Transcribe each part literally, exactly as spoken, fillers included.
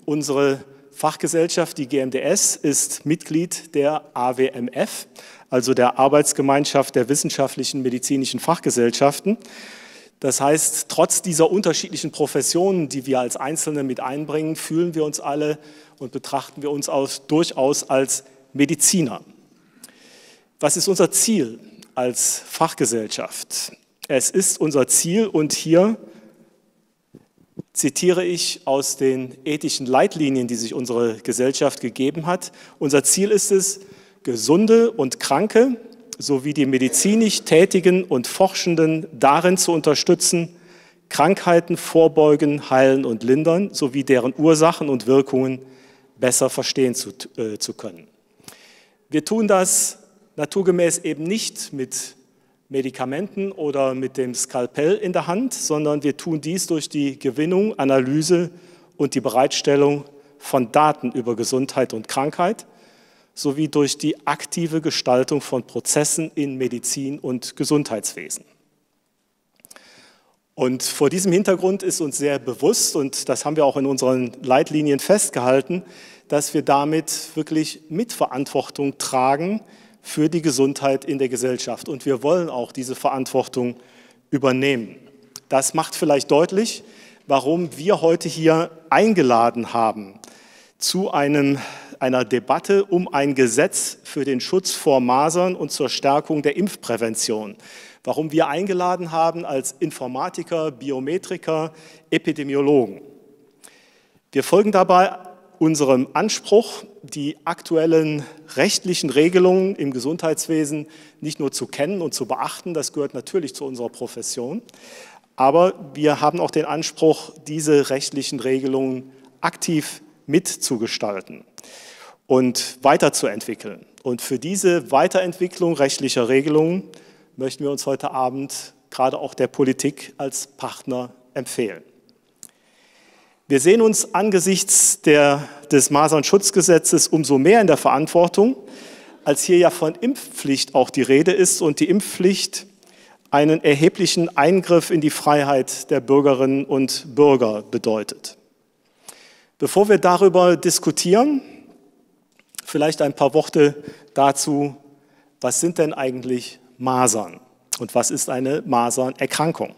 Unsere Fachgesellschaft, die G M D S, ist Mitglied der A W M F, also der Arbeitsgemeinschaft der wissenschaftlichen medizinischen Fachgesellschaften. Das heißt, trotz dieser unterschiedlichen Professionen, die wir als Einzelne mit einbringen, fühlen wir uns alle und betrachten wir uns aus, durchaus als Mediziner. Was ist unser Ziel als Fachgesellschaft? Es ist unser Ziel, und hier zitiere ich aus den ethischen Leitlinien, die sich unsere Gesellschaft gegeben hat. Unser Ziel ist es, Gesunde und Kranke sowie die medizinisch Tätigen und Forschenden darin zu unterstützen, Krankheiten vorbeugen, heilen und lindern, sowie deren Ursachen und Wirkungen besser verstehen zu, äh, zu können. Wir tun das naturgemäß eben nicht mit Medikamenten oder mit dem Skalpell in der Hand, sondern wir tun dies durch die Gewinnung, Analyse und die Bereitstellung von Daten über Gesundheit und Krankheit sowie durch die aktive Gestaltung von Prozessen in Medizin und Gesundheitswesen. Und vor diesem Hintergrund ist uns sehr bewusst, und das haben wir auch in unseren Leitlinien festgehalten, dass wir damit wirklich Mitverantwortung tragen für die Gesundheit in der Gesellschaft. Und wir wollen auch diese Verantwortung übernehmen. Das macht vielleicht deutlich, warum wir heute hier eingeladen haben zu einem, einer Debatte um ein Gesetz für den Schutz vor Masern und zur Stärkung der Impfprävention. Warum wir eingeladen haben als Informatiker, Biometriker, Epidemiologen. Wir folgen dabei unserem Anspruch, die aktuellen rechtlichen Regelungen im Gesundheitswesen nicht nur zu kennen und zu beachten, das gehört natürlich zu unserer Profession, aber wir haben auch den Anspruch, diese rechtlichen Regelungen aktiv mitzugestalten und weiterzuentwickeln. Und für diese Weiterentwicklung rechtlicher Regelungen möchten wir uns heute Abend gerade auch der Politik als Partner empfehlen. Wir sehen uns angesichts der, des Masernschutzgesetzes umso mehr in der Verantwortung, als hier ja von Impfpflicht auch die Rede ist und die Impfpflicht einen erheblichen Eingriff in die Freiheit der Bürgerinnen und Bürger bedeutet. Bevor wir darüber diskutieren, vielleicht ein paar Worte dazu, was sind denn eigentlich Masern und was ist eine Masernerkrankung?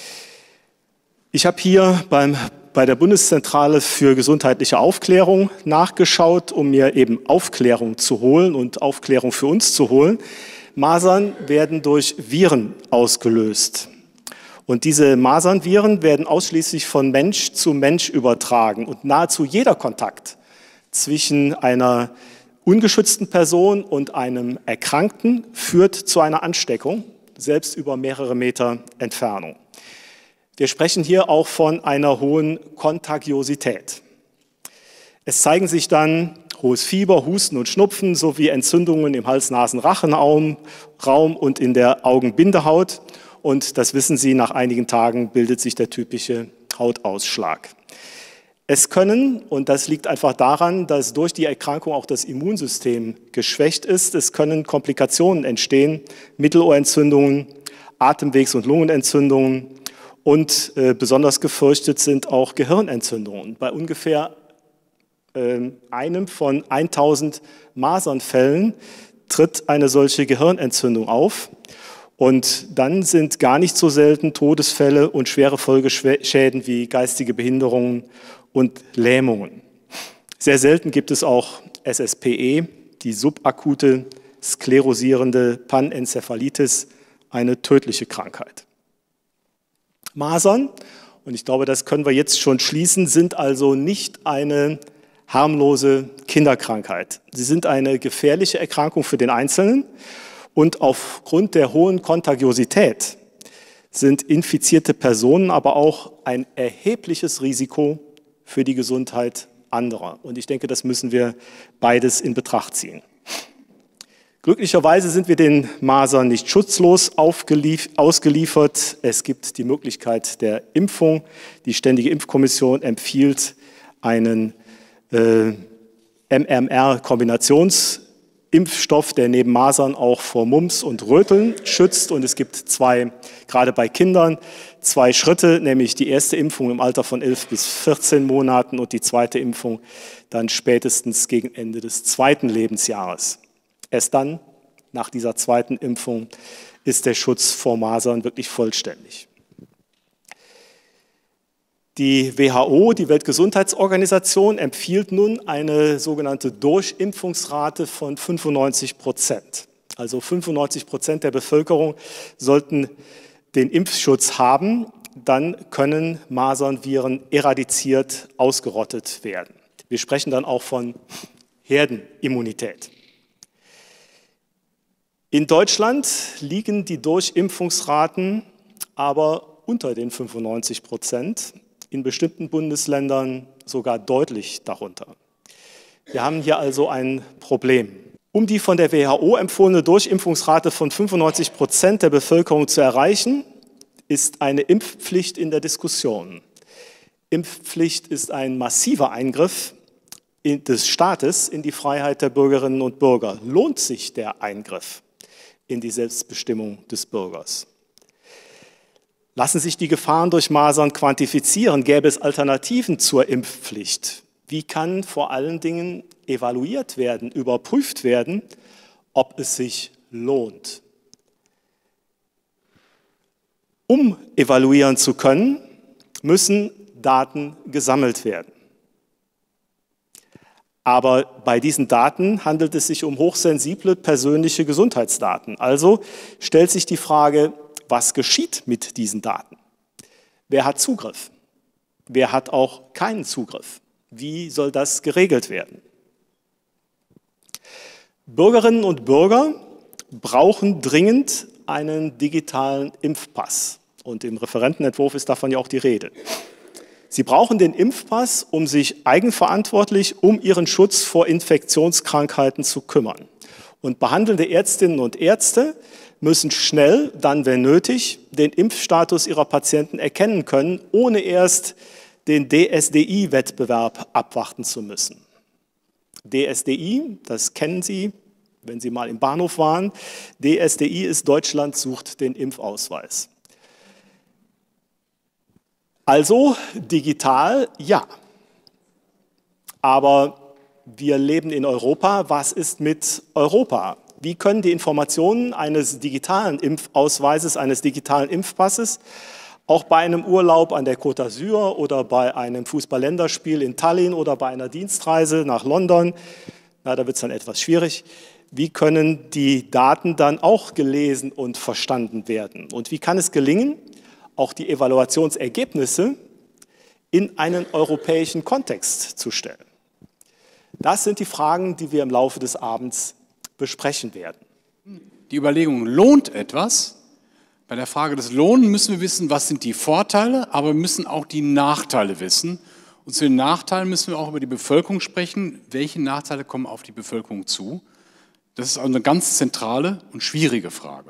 Ich habe hier beim bei der Bundeszentrale für gesundheitliche Aufklärung nachgeschaut, um mir eben Aufklärung zu holen und Aufklärung für uns zu holen. Masern werden durch Viren ausgelöst. Und diese Masernviren werden ausschließlich von Mensch zu Mensch übertragen. Und nahezu jeder Kontakt zwischen einer ungeschützten Person und einem Erkrankten führt zu einer Ansteckung, selbst über mehrere Meter Entfernung. Wir sprechen hier auch von einer hohen Kontagiosität. Es zeigen sich dann hohes Fieber, Husten und Schnupfen sowie Entzündungen im Hals-Nasen-Rachenraum und in der Augenbindehaut. Und das wissen Sie, nach einigen Tagen bildet sich der typische Hautausschlag. Es können, und das liegt einfach daran, dass durch die Erkrankung auch das Immunsystem geschwächt ist, es können Komplikationen entstehen, Mittelohrentzündungen, Atemwegs- und Lungenentzündungen. Und äh, besonders gefürchtet sind auch Gehirnentzündungen. Bei ungefähr äh, einem von tausend Masernfällen tritt eine solche Gehirnentzündung auf. Und dann sind gar nicht so selten Todesfälle und schwere Folgeschäden wie geistige Behinderungen und Lähmungen. Sehr selten gibt es auch S S P E, die subakute sklerosierende Panenzephalitis, eine tödliche Krankheit. Masern, und ich glaube, das können wir jetzt schon schließen, sind also nicht eine harmlose Kinderkrankheit. Sie sind eine gefährliche Erkrankung für den Einzelnen und aufgrund der hohen Kontagiosität sind infizierte Personen aber auch ein erhebliches Risiko für die Gesundheit anderer. Und ich denke, das müssen wir beides in Betracht ziehen. Glücklicherweise sind wir den Masern nicht schutzlos ausgeliefert. Es gibt die Möglichkeit der Impfung. Die Ständige Impfkommission empfiehlt einen äh, M M R-Kombinationsimpfstoff Impfstoff, der neben Masern auch vor Mumps und Röteln schützt. Und es gibt zwei, gerade bei Kindern, zwei Schritte, nämlich die erste Impfung im Alter von elf bis vierzehn Monaten und die zweite Impfung dann spätestens gegen Ende des zweiten Lebensjahres. Erst dann, nach dieser zweiten Impfung, ist der Schutz vor Masern wirklich vollständig. Die W H O, die Weltgesundheitsorganisation, empfiehlt nun eine sogenannte Durchimpfungsrate von fünfundneunzig Prozent. Also fünfundneunzig Prozent der Bevölkerung sollten den Impfschutz haben, dann können Masernviren eradiziert ausgerottet werden. Wir sprechen dann auch von Herdenimmunität. In Deutschland liegen die Durchimpfungsraten aber unter den fünfundneunzig Prozent. In bestimmten Bundesländern sogar deutlich darunter. Wir haben hier also ein Problem. Um die von der W H O empfohlene Durchimpfungsrate von fünfundneunzig Prozent der Bevölkerung zu erreichen, ist eine Impfpflicht in der Diskussion. Impfpflicht ist ein massiver Eingriff des Staates in die Freiheit der Bürgerinnen und Bürger. Lohnt sich der Eingriff in die Selbstbestimmung des Bürgers? Lassen sich die Gefahren durch Masern quantifizieren? Gäbe es Alternativen zur Impfpflicht? Wie kann vor allen Dingen evaluiert werden, überprüft werden, ob es sich lohnt? Um evaluieren zu können, müssen Daten gesammelt werden. Aber bei diesen Daten handelt es sich um hochsensible persönliche Gesundheitsdaten. Also stellt sich die Frage, was geschieht mit diesen Daten? Wer hat Zugriff? Wer hat auch keinen Zugriff? Wie soll das geregelt werden? Bürgerinnen und Bürger brauchen dringend einen digitalen Impfpass. Und im Referentenentwurf ist davon ja auch die Rede. Sie brauchen den Impfpass, um sich eigenverantwortlich um ihren Schutz vor Infektionskrankheiten zu kümmern. Und behandelnde Ärztinnen und Ärzte müssen schnell, dann wenn nötig, den Impfstatus ihrer Patienten erkennen können, ohne erst den D S D I-Wettbewerb abwarten zu müssen. D S D I, das kennen Sie, wenn Sie mal im Bahnhof waren. D S D I ist Deutschland sucht den Impfausweis. Also digital, ja. Aber wir leben in Europa. Was ist mit Europa? Wie können die Informationen eines digitalen Impfausweises, eines digitalen Impfpasses auch bei einem Urlaub an der Côte d'Azur oder bei einem Fußball-Länderspiel in Tallinn oder bei einer Dienstreise nach London, na, da wird es dann etwas schwierig, wie können die Daten dann auch gelesen und verstanden werden? Und wie kann es gelingen, auch die Evaluationsergebnisse in einen europäischen Kontext zu stellen? Das sind die Fragen, die wir im Laufe des Abends besprechen werden. Die Überlegung, lohnt etwas? Bei der Frage des Lohns müssen wir wissen, was sind die Vorteile, aber wir müssen auch die Nachteile wissen. Und zu den Nachteilen müssen wir auch über die Bevölkerung sprechen. Welche Nachteile kommen auf die Bevölkerung zu? Das ist eine ganz zentrale und schwierige Frage.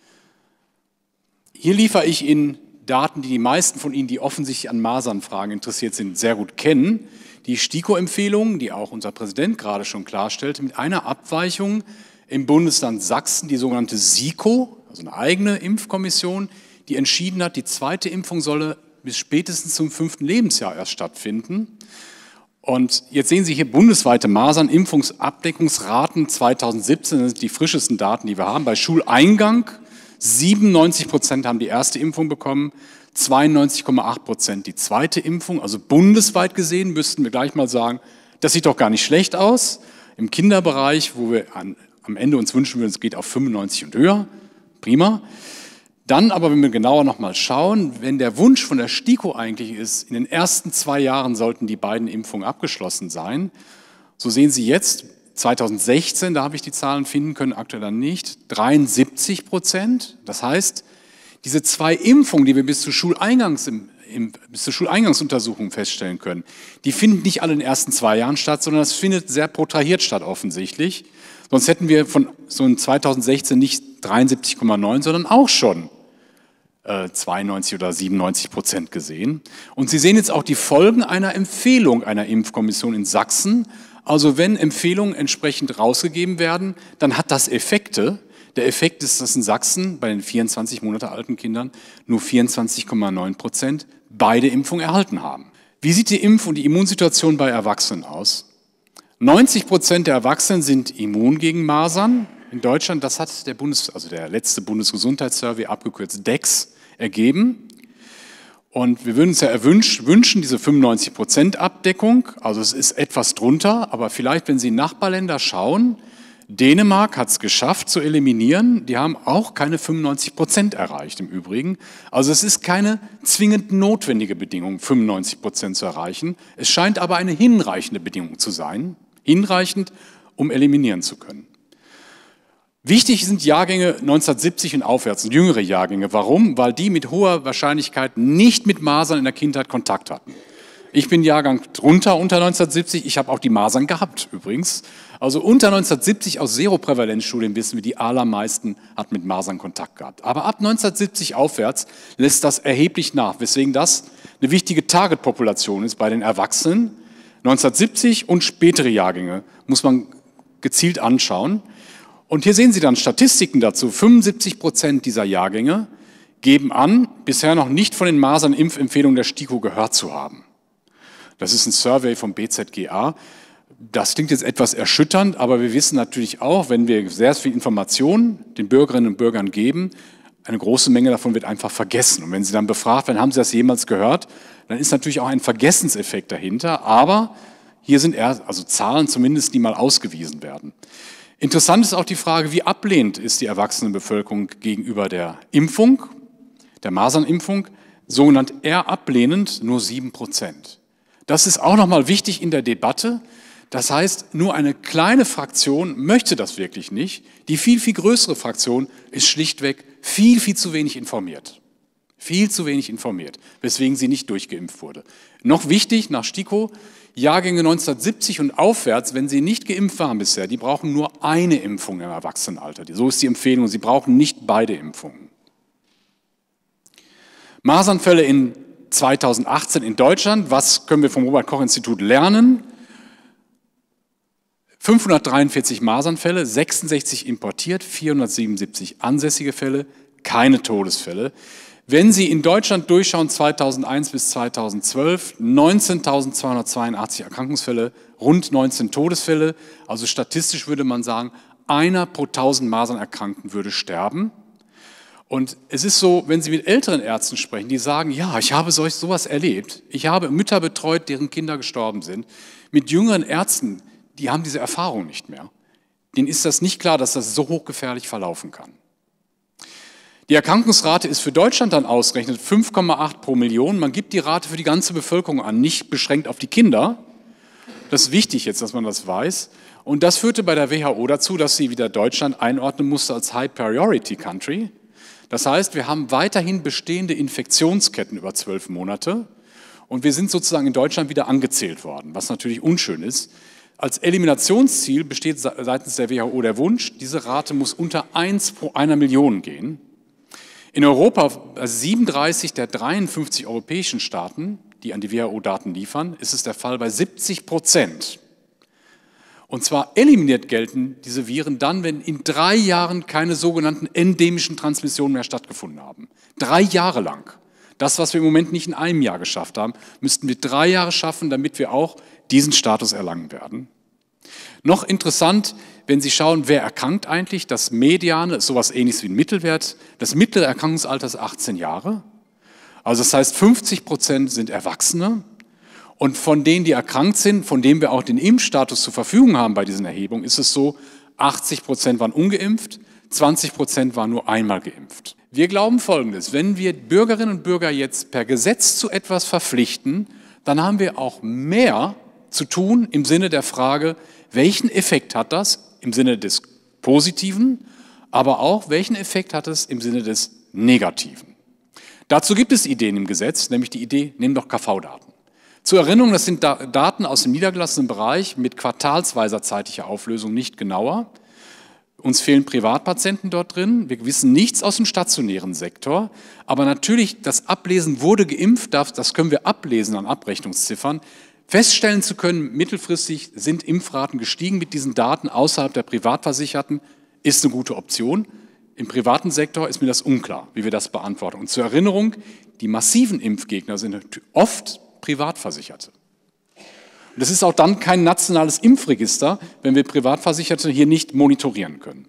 Hier liefere ich Ihnen Daten, die die meisten von Ihnen, die offensichtlich an Masernfragen interessiert sind, sehr gut kennen. Die STIKO-Empfehlungen, die auch unser Präsident gerade schon klarstellte, mit einer Abweichung im Bundesland Sachsen, die sogenannte SIKO, also eine eigene Impfkommission, die entschieden hat, die zweite Impfung solle bis spätestens zum fünften Lebensjahr erst stattfinden. Und jetzt sehen Sie hier bundesweite Masern-Impfungsabdeckungsraten zweitausendsiebzehn, das sind die frischesten Daten, die wir haben. Bei Schuleingang siebenundneunzig Prozent haben die erste Impfung bekommen, zweiundneunzig Komma acht Prozent die zweite Impfung. Also bundesweit gesehen müssten wir gleich mal sagen, das sieht doch gar nicht schlecht aus. Im Kinderbereich, wo wir an, am Ende uns wünschen würden, es geht auf fünfundneunzig und höher, prima. Dann aber, wenn wir genauer nochmal schauen, wenn der Wunsch von der STIKO eigentlich ist, in den ersten zwei Jahren sollten die beiden Impfungen abgeschlossen sein, so sehen Sie jetzt, zweitausendsechzehn, da habe ich die Zahlen finden können, aktuell dann nicht, dreiundsiebzig Prozent. Das heißt, diese zwei Impfungen, die wir bis zur, Schuleingangs, im, im, bis zur Schuleingangsuntersuchung feststellen können, die finden nicht alle in den ersten zwei Jahren statt, sondern das findet sehr protrahiert statt offensichtlich. Sonst hätten wir von so in zweitausendsechzehn nicht dreiundsiebzig Komma neun, sondern auch schon äh, zweiundneunzig oder siebenundneunzig Prozent gesehen. Und Sie sehen jetzt auch die Folgen einer Empfehlung einer Impfkommission in Sachsen Also wenn Empfehlungen entsprechend rausgegeben werden, dann hat das Effekte. Der Effekt ist, dass in Sachsen bei den vierundzwanzig Monate alten Kindern nur vierundzwanzig Komma neun Prozent beide Impfungen erhalten haben. Wie sieht die Impf- und die Immunsituation bei Erwachsenen aus? neunzig Prozent der Erwachsenen sind immun gegen Masern. In Deutschland, das hat der Bundes, also der letzte Bundesgesundheitssurvey, abgekürzt D E X, ergeben. Und wir würden uns ja erwünsch, wünschen, diese fünfundneunzig Prozent Abdeckung, also es ist etwas drunter, aber vielleicht, wenn Sie in Nachbarländer schauen, Dänemark hat es geschafft zu eliminieren, die haben auch keine fünfundneunzig Prozent erreicht im Übrigen. Also es ist keine zwingend notwendige Bedingung, fünfundneunzig Prozent zu erreichen. Es scheint aber eine hinreichende Bedingung zu sein, hinreichend, um eliminieren zu können. Wichtig sind Jahrgänge neunzehnhundertsiebzig und aufwärts, jüngere Jahrgänge. Warum? Weil die mit hoher Wahrscheinlichkeit nicht mit Masern in der Kindheit Kontakt hatten. Ich bin Jahrgang drunter unter neunzehnhundertsiebzig, ich habe auch die Masern gehabt übrigens. Also unter neunzehnhundertsiebzig aus Seroprävalenzstudien wissen wir, die allermeisten hat mit Masern Kontakt gehabt. Aber ab neunzehnhundertsiebzig aufwärts lässt das erheblich nach, weswegen das eine wichtige Targetpopulation ist bei den Erwachsenen. neunzehnhundertsiebzig und spätere Jahrgänge muss man gezielt anschauen. Und hier sehen Sie dann Statistiken dazu. fünfundsiebzig Prozent dieser Jahrgänge geben an, bisher noch nicht von den Masern-Impfempfehlungen der STIKO gehört zu haben. Das ist ein Survey vom B Z G A. Das klingt jetzt etwas erschütternd, aber wir wissen natürlich auch, wenn wir sehr viel Informationen den Bürgerinnen und Bürgern geben, eine große Menge davon wird einfach vergessen. Und wenn Sie dann befragt werden, haben Sie das jemals gehört, dann ist natürlich auch ein Vergessenseffekt dahinter. Aber hier sind eher, also Zahlen zumindest, die mal ausgewiesen werden. Interessant ist auch die Frage, wie ablehnend ist die Erwachsenenbevölkerung gegenüber der Impfung, der Masernimpfung, sogenannt eher ablehnend, nur sieben Prozent. Das ist auch nochmal wichtig in der Debatte. Das heißt, nur eine kleine Fraktion möchte das wirklich nicht. Die viel, viel größere Fraktion ist schlichtweg viel, viel zu wenig informiert. Viel zu wenig informiert, weswegen sie nicht durchgeimpft wurde. Noch wichtig, nach STIKO, Jahrgänge neunzehnhundertsiebzig und aufwärts, wenn sie nicht geimpft waren bisher, die brauchen nur eine Impfung im Erwachsenenalter. So ist die Empfehlung, sie brauchen nicht beide Impfungen. Masernfälle in zweitausendachtzehn in Deutschland, was können wir vom Robert-Koch-Institut lernen? fünfhundertdreiundvierzig Masernfälle, sechsundsechzig importiert, vierhundertsiebenundsiebzig ansässige Fälle, keine Todesfälle. Wenn Sie in Deutschland durchschauen, zweitausendeins bis zweitausendzwölf, neunzehntausendzweihundertzweiundachtzig Erkrankungsfälle, rund neunzehn Todesfälle. Also statistisch würde man sagen, einer pro tausend Masernerkrankten würde sterben. Und es ist so, wenn Sie mit älteren Ärzten sprechen, die sagen, ja, ich habe solch, sowas erlebt. Ich habe Mütter betreut, deren Kinder gestorben sind. Mit jüngeren Ärzten, die haben diese Erfahrung nicht mehr. Denen ist das nicht klar, dass das so hochgefährlich verlaufen kann. Die Erkrankungsrate ist für Deutschland dann ausgerechnet fünf Komma acht pro Million. Man gibt die Rate für die ganze Bevölkerung an, nicht beschränkt auf die Kinder. Das ist wichtig jetzt, dass man das weiß. Und das führte bei der W H O dazu, dass sie wieder Deutschland einordnen musste als High Priority Country. Das heißt, wir haben weiterhin bestehende Infektionsketten über zwölf Monate und wir sind sozusagen in Deutschland wieder angezählt worden, was natürlich unschön ist. Als Eliminationsziel besteht seitens der W H O der Wunsch, diese Rate muss unter eins pro einer Million gehen. In Europa, also siebenunddreißig der dreiundfünfzig europäischen Staaten, die an die W H O-Daten liefern, ist es der Fall bei siebzig Prozent. Und zwar eliminiert gelten diese Viren dann, wenn in drei Jahren keine sogenannten endemischen Transmissionen mehr stattgefunden haben. Drei Jahre lang. Das, was wir im Moment nicht in einem Jahr geschafft haben, müssten wir drei Jahre schaffen, damit wir auch diesen Status erlangen werden. Noch interessant, wenn Sie schauen, wer erkrankt eigentlich, das Mediane ist sowas Ähnliches wie ein Mittelwert. Das mittlere Erkrankungsalter ist achtzehn Jahre. Also das heißt, fünfzig Prozent sind Erwachsene. Und von denen, die erkrankt sind, von denen wir auch den Impfstatus zur Verfügung haben bei diesen Erhebungen, ist es so, achtzig Prozent waren ungeimpft, zwanzig Prozent waren nur einmal geimpft. Wir glauben Folgendes, wenn wir Bürgerinnen und Bürger jetzt per Gesetz zu etwas verpflichten, dann haben wir auch mehr zu tun im Sinne der Frage, welchen Effekt hat das im Sinne des Positiven, aber auch welchen Effekt hat es im Sinne des Negativen. Dazu gibt es Ideen im Gesetz, nämlich die Idee, nehmen doch K V-Daten. Zur Erinnerung, das sind Daten aus dem niedergelassenen Bereich mit quartalsweiser zeitlicher Auflösung, nicht genauer. Uns fehlen Privatpatienten dort drin, wir wissen nichts aus dem stationären Sektor, aber natürlich das Ablesen wurde geimpft, das können wir ablesen an Abrechnungsziffern, Feststellen zu können, mittelfristig sind Impfraten gestiegen mit diesen Daten außerhalb der Privatversicherten, ist eine gute Option. Im privaten Sektor ist mir das unklar, wie wir das beantworten. Und zur Erinnerung, die massiven Impfgegner sind oft Privatversicherte. Und das ist auch dann kein nationales Impfregister, wenn wir Privatversicherte hier nicht monitorieren können.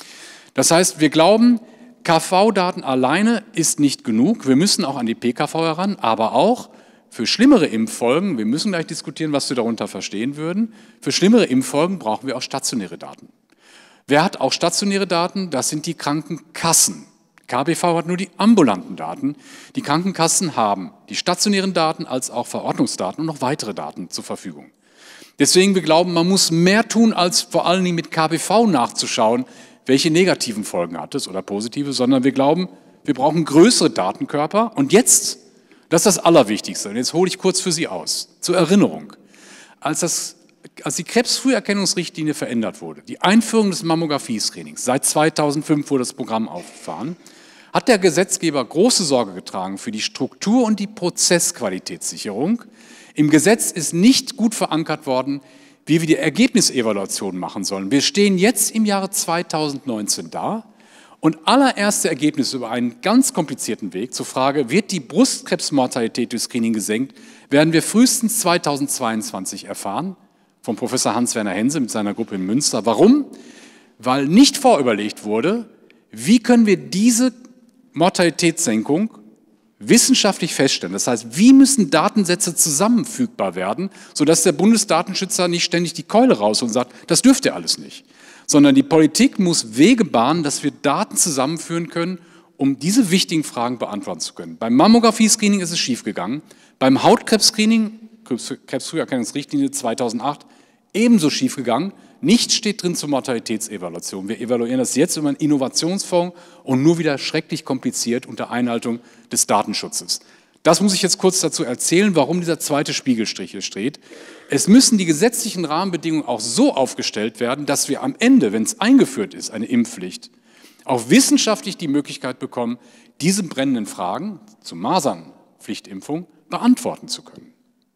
Das heißt, wir glauben, K V-Daten alleine ist nicht genug. Wir müssen auch an die P K V heran, aber auch für schlimmere Impffolgen, wir müssen gleich diskutieren, was wir darunter verstehen würden, für schlimmere Impffolgen brauchen wir auch stationäre Daten. Wer hat auch stationäre Daten? Das sind die Krankenkassen. K B V hat nur die ambulanten Daten. Die Krankenkassen haben die stationären Daten als auch Verordnungsdaten und noch weitere Daten zur Verfügung. Deswegen, wir glauben, man muss mehr tun, als vor allen Dingen mit K B V nachzuschauen, welche negativen Folgen hat es oder positive, sondern wir glauben, wir brauchen größere Datenkörper. Und jetzt, das ist das Allerwichtigste, und jetzt hole ich kurz für Sie aus, zur Erinnerung. Als, das, als die Krebsfrüherkennungsrichtlinie verändert wurde, die Einführung des Mammographie-Screenings, seit zweitausendfünf wurde das Programm aufgefahren, hat der Gesetzgeber große Sorge getragen für die Struktur- und die Prozessqualitätssicherung. Im Gesetz ist nicht gut verankert worden, wie wir die Ergebnisevaluation machen sollen. Wir stehen jetzt im Jahre zweitausendneunzehn da und allererste Ergebnisse über einen ganz komplizierten Weg zur Frage, wird die Brustkrebsmortalität durch Screening gesenkt, werden wir frühestens zweitausendzweiundzwanzig erfahren, vom Professor Hans-Werner Hense mit seiner Gruppe in Münster. Warum? Weil nicht vorüberlegt wurde, wie können wir diese Mortalitätssenkung wissenschaftlich feststellen. Das heißt, wie müssen Datensätze zusammenfügbar werden, sodass der Bundesdatenschützer nicht ständig die Keule raus und sagt, das dürft ihr alles nicht. Sondern die Politik muss Wege bahnen, dass wir Daten zusammenführen können, um diese wichtigen Fragen beantworten zu können. Beim Mammographie-Screening ist es schiefgegangen, beim Hautkrebs-Screening, Krebsfrüherkennungsrichtlinie zweitausendacht, ebenso schiefgegangen. Nichts steht drin zur Mortalitätsevaluation. Wir evaluieren das jetzt über einen Innovationsfonds und nur wieder schrecklich kompliziert unter Einhaltung des Datenschutzes. Das muss ich jetzt kurz dazu erzählen, warum dieser zweite Spiegelstrich hier steht. Es müssen die gesetzlichen Rahmenbedingungen auch so aufgestellt werden, dass wir am Ende, wenn es eingeführt ist, eine Impfpflicht, auch wissenschaftlich die Möglichkeit bekommen, diese brennenden Fragen zur Masernpflichtimpfung beantworten zu können.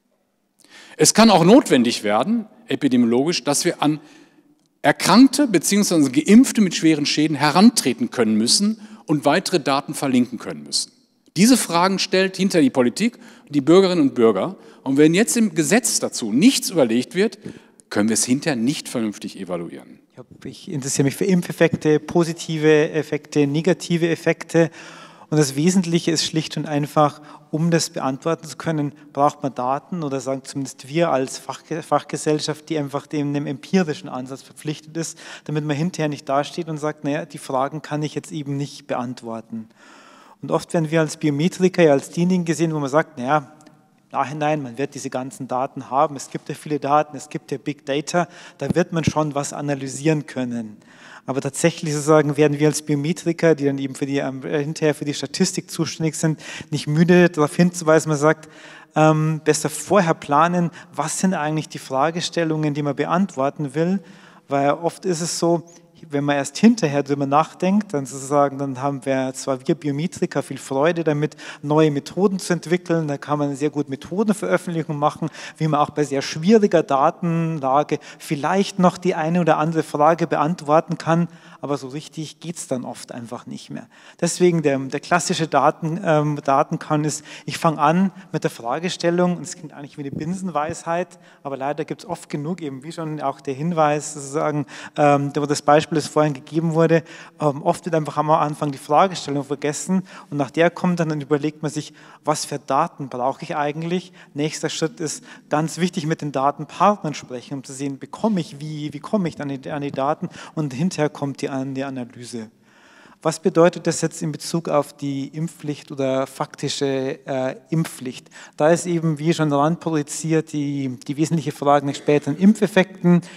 Es kann auch notwendig werden, epidemiologisch, dass wir an Erkrankte bzw. Geimpfte mit schweren Schäden herantreten können müssen und weitere Daten verlinken können müssen. Diese Fragen stellt hinter die Politik die Bürgerinnen und Bürger. Und wenn jetzt im Gesetz dazu nichts überlegt wird, können wir es hinterher nicht vernünftig evaluieren. Ich interessiere mich für Impfeffekte, positive Effekte, negative Effekte. Und das Wesentliche ist schlicht und einfach, um das beantworten zu können, braucht man Daten oder sagen zumindest wir als Fach, Fachgesellschaft, die einfach dem, dem empirischen Ansatz verpflichtet ist, damit man hinterher nicht dasteht und sagt, naja, die Fragen kann ich jetzt eben nicht beantworten. Und oft werden wir als Biometriker ja als diejenigen gesehen, wo man sagt, naja, im Nachhinein, man wird diese ganzen Daten haben, es gibt ja viele Daten, es gibt ja Big Data, da wird man schon was analysieren können. Aber tatsächlich sozusagen werden wir als Biometriker, die dann eben für die, äh, hinterher für die Statistik zuständig sind, nicht müde darauf hinzuweisen, man sagt, ähm, besser vorher planen, was sind eigentlich die Fragestellungen, die man beantworten will, weil oft ist es so, wenn man erst hinterher darüber nachdenkt, dann sozusagen, dann haben wir zwar wir Biometriker viel Freude damit, neue Methoden zu entwickeln, da kann man sehr gut Methodenveröffentlichungen machen, wie man auch bei sehr schwieriger Datenlage vielleicht noch die eine oder andere Frage beantworten kann, aber so richtig geht es dann oft einfach nicht mehr. Deswegen der, der klassische Daten, ähm, Datenkern ist, ich fange an mit der Fragestellung, und es klingt eigentlich wie eine Binsenweisheit, aber leider gibt es oft genug, eben wie schon auch der Hinweis, sozusagen, ähm, das Beispiel, das vorhin gegeben wurde, ähm, oft wird einfach am Anfang die Fragestellung vergessen und nach der kommt dann, dann überlegt man sich, was für Daten brauche ich eigentlich? Nächster Schritt ist ganz wichtig, mit den Datenpartnern sprechen, um zu sehen, bekomme ich, wie, wie komme ich dann an die Daten, und hinterher kommt die an die Analyse. Was bedeutet das jetzt in Bezug auf die Impfpflicht oder faktische äh, Impfpflicht? Da ist eben, wie schon ranproduziert, die, die wesentliche Frage nach späteren Impfeffekten.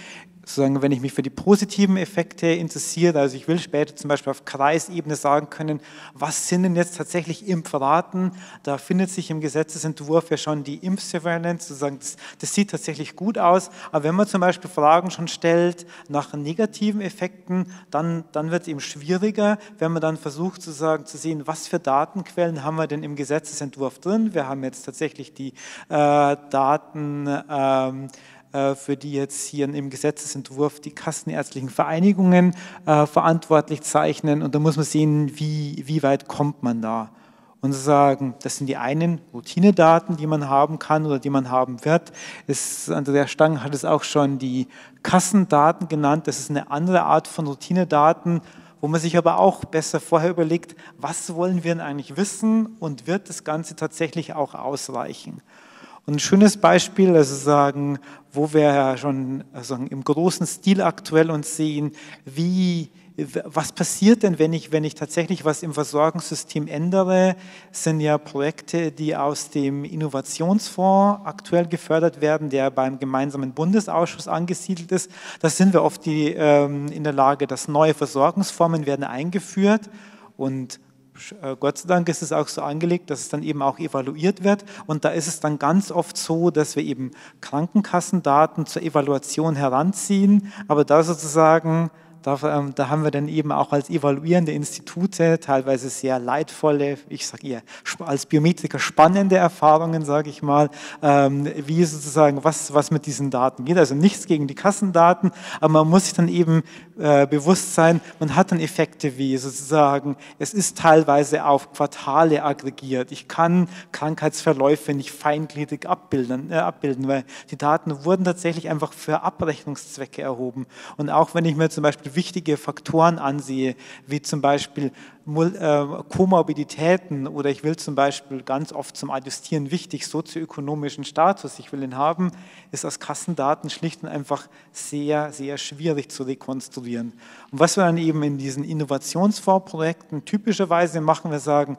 sozusagen, wenn ich mich für die positiven Effekte interessiere, also ich will später zum Beispiel auf Kreisebene sagen können, was sind denn jetzt tatsächlich Impfraten? Da findet sich im Gesetzesentwurf ja schon die Impfsurveillance, sozusagen, das, das sieht tatsächlich gut aus, aber wenn man zum Beispiel Fragen schon stellt nach negativen Effekten, dann, dann wird es eben schwieriger, wenn man dann versucht sozusagen zu sehen, was für Datenquellen haben wir denn im Gesetzesentwurf drin. Wir haben jetzt tatsächlich die äh, Daten, ähm, für die jetzt hier im Gesetzesentwurf die kassenärztlichen Vereinigungen äh, verantwortlich zeichnen. Und da muss man sehen, wie, wie weit kommt man da. Und sagen, das sind die einen Routinedaten, die man haben kann oder die man haben wird. Es, Andreas Stang hat es auch schon die Kassendaten genannt. Das ist eine andere Art von Routinedaten, wo man sich aber auch besser vorher überlegt, was wollen wir denn eigentlich wissen und wird das Ganze tatsächlich auch ausreichen. Und ein schönes Beispiel, also sagen, wo wir ja schon also im großen Stil aktuell uns sehen, wie, was passiert denn, wenn ich, wenn ich tatsächlich was im Versorgungssystem ändere, sind ja Projekte, die aus dem Innovationsfonds aktuell gefördert werden, der beim gemeinsamen Bundesausschuss angesiedelt ist. Da sind wir oft die, ähm, in der Lage, dass neue Versorgungsformen werden eingeführt und Gott sei Dank ist es auch so angelegt, dass es dann eben auch evaluiert wird und da ist es dann ganz oft so, dass wir eben Krankenkassendaten zur Evaluation heranziehen, aber da sozusagen, da, da haben wir dann eben auch als evaluierende Institute teilweise sehr leidvolle, ich sage eher als Biometriker spannende Erfahrungen, sage ich mal, ähm, wie sozusagen, was, was mit diesen Daten geht. Also nichts gegen die Kassendaten, aber man muss sich dann eben äh, bewusst sein, man hat dann Effekte wie sozusagen, es ist teilweise auf Quartale aggregiert. Ich kann Krankheitsverläufe nicht feingliedrig abbilden, äh, abbilden, weil die Daten wurden tatsächlich einfach für Abrechnungszwecke erhoben. Und auch wenn ich mir zum Beispiel wichtige Faktoren ansehe, wie zum Beispiel Komorbiditäten oder ich will zum Beispiel ganz oft zum Adjustieren wichtig, sozioökonomischen Status, ich will ihn haben, ist aus Kassendaten schlicht und einfach sehr, sehr schwierig zu rekonstruieren. Und was wir dann eben in diesen Innovationsfondsprojekten typischerweise machen, wir sagen,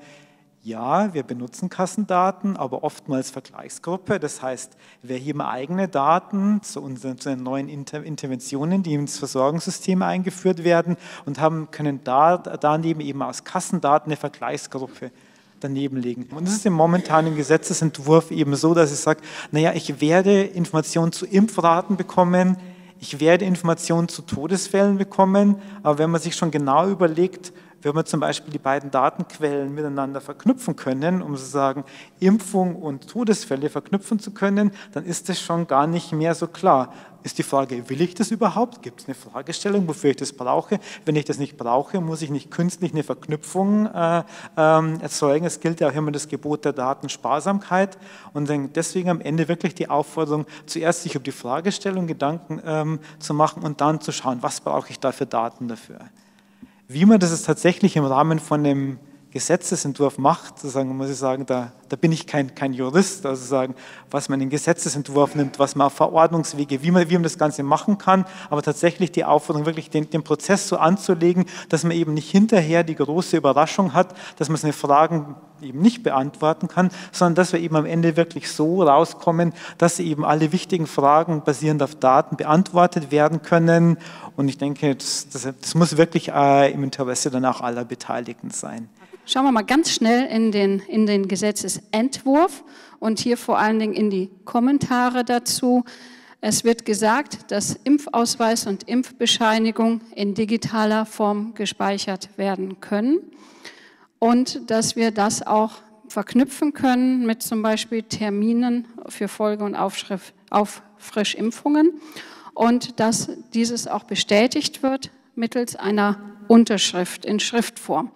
ja, wir benutzen Kassendaten, aber oftmals Vergleichsgruppe. Das heißt, wir heben eigene Daten zu unseren, zu den neuen Inter Interventionen, die ins Versorgungssystem eingeführt werden und haben, können da, daneben eben aus Kassendaten eine Vergleichsgruppe daneben legen. Und es ist im momentanen Gesetzesentwurf eben so, dass ich sage, naja, ich werde Informationen zu Impfraten bekommen, ich werde Informationen zu Todesfällen bekommen, aber wenn man sich schon genau überlegt, wenn wir zum Beispiel die beiden Datenquellen miteinander verknüpfen können, um sozusagen Impfung und Todesfälle verknüpfen zu können, dann ist das schon gar nicht mehr so klar. Ist die Frage, will ich das überhaupt? Gibt es eine Fragestellung, wofür ich das brauche? Wenn ich das nicht brauche, muss ich nicht künstlich eine Verknüpfung äh, ähm, erzeugen. Es gilt ja auch immer das Gebot der Datensparsamkeit. Und dann deswegen am Ende wirklich die Aufforderung, zuerst sich um die Fragestellung Gedanken ähm, zu machen und dann zu schauen, was brauche ich da für Daten dafür. Wie man das tatsächlich im Rahmen von dem Gesetzesentwurf macht, sozusagen, muss ich sagen, da, da bin ich kein, kein Jurist, also sagen, was man in den Gesetzesentwurf nimmt, was man auf Verordnungswege, wie man, wie man das Ganze machen kann, aber tatsächlich die Aufforderung, wirklich den, den Prozess so anzulegen, dass man eben nicht hinterher die große Überraschung hat, dass man seine Fragen eben nicht beantworten kann, sondern dass wir eben am Ende wirklich so rauskommen, dass eben alle wichtigen Fragen basierend auf Daten beantwortet werden können. Und ich denke, das, das, das muss wirklich äh, im Interesse dann auch aller Beteiligten sein. Schauen wir mal ganz schnell in den, in den Gesetzesentwurf und hier vor allen Dingen in die Kommentare dazu. Es wird gesagt, dass Impfausweis und Impfbescheinigung in digitaler Form gespeichert werden können und dass wir das auch verknüpfen können mit zum Beispiel Terminen für Folge- und Aufschrift, Auffrischimpfungen und dass dieses auch bestätigt wird mittels einer Unterschrift in Schriftform.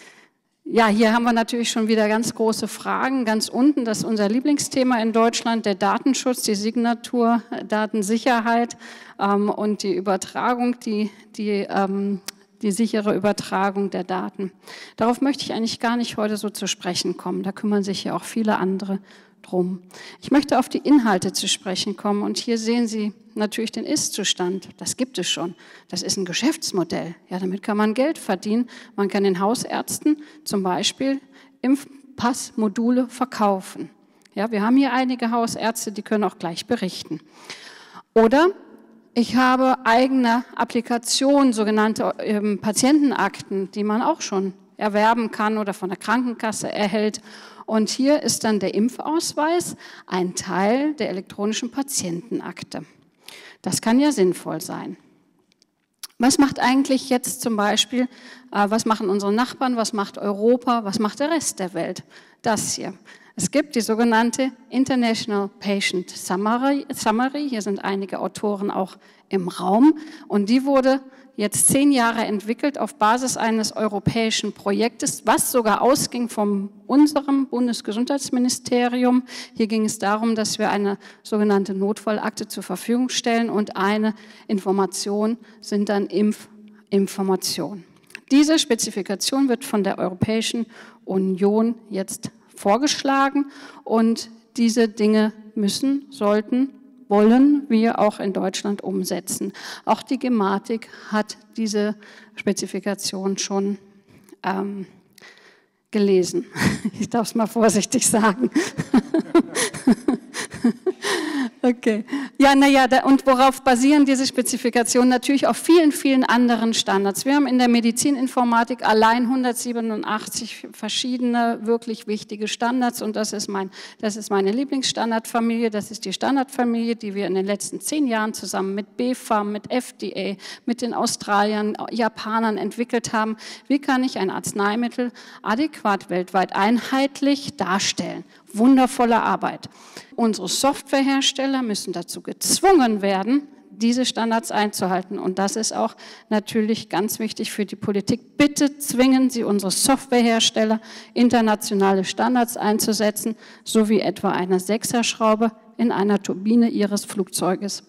Ja, hier haben wir natürlich schon wieder ganz große Fragen. Ganz unten, das ist unser Lieblingsthema in Deutschland, der Datenschutz, die Signatur, Datensicherheit ähm, und die Übertragung, die, die, ähm, die sichere Übertragung der Daten. Darauf möchte ich eigentlich gar nicht heute so zu sprechen kommen. Da kümmern sich ja auch viele andere drum. Ich möchte auf die Inhalte zu sprechen kommen und hier sehen Sie natürlich den Ist-Zustand. Das gibt es schon. Das ist ein Geschäftsmodell. Ja, damit kann man Geld verdienen. Man kann den Hausärzten zum Beispiel Impfpassmodule verkaufen. Ja, wir haben hier einige Hausärzte, die können auch gleich berichten. Oder Ich habe eigene Applikationen, sogenannte ähm, Patientenakten, die man auch schon erwerben kann oder von der Krankenkasse erhält. Und hier ist dann der Impfausweis ein Teil der elektronischen Patientenakte. Das kann ja sinnvoll sein. Was macht eigentlich jetzt zum Beispiel, äh, was machen unsere Nachbarn, was macht Europa, was macht der Rest der Welt? Das hier. Es gibt die sogenannte International Patient Summary. Summary. Hier sind einige Autoren auch im Raum. Und die wurde jetzt zehn Jahre entwickelt auf Basis eines europäischen Projektes, was sogar ausging von unserem Bundesgesundheitsministerium. Hier ging es darum, dass wir eine sogenannte Notfallakte zur Verfügung stellen und eine Information sind dann Impfinformationen. Diese Spezifikation wird von der Europäischen Union jetzt vorgeschlagen und diese Dinge müssen, sollten, wollen wir auch in Deutschland umsetzen. Auch die Gematik hat diese Spezifikation schon ähm, gelesen. Ich darf es mal vorsichtig sagen. Okay. Ja, naja, und worauf basieren diese Spezifikationen? Natürlich auf vielen, vielen anderen Standards. Wir haben in der Medizininformatik allein hundertsiebenundachtzig verschiedene, wirklich wichtige Standards und das ist, mein, das ist meine Lieblingsstandardfamilie. Das ist die Standardfamilie, die wir in den letzten zehn Jahren zusammen mit B fam, mit F D A, mit den Australiern, Japanern entwickelt haben. Wie kann ich ein Arzneimittel adäquat weltweit einheitlich darstellen? Wundervolle Arbeit. Unsere Softwarehersteller müssen dazu gezwungen werden, diese Standards einzuhalten. Und das ist auch natürlich ganz wichtig für die Politik. Bitte zwingen Sie unsere Softwarehersteller, internationale Standards einzusetzen, so wie etwa eine Sechserschraube in einer Turbine Ihres Flugzeuges.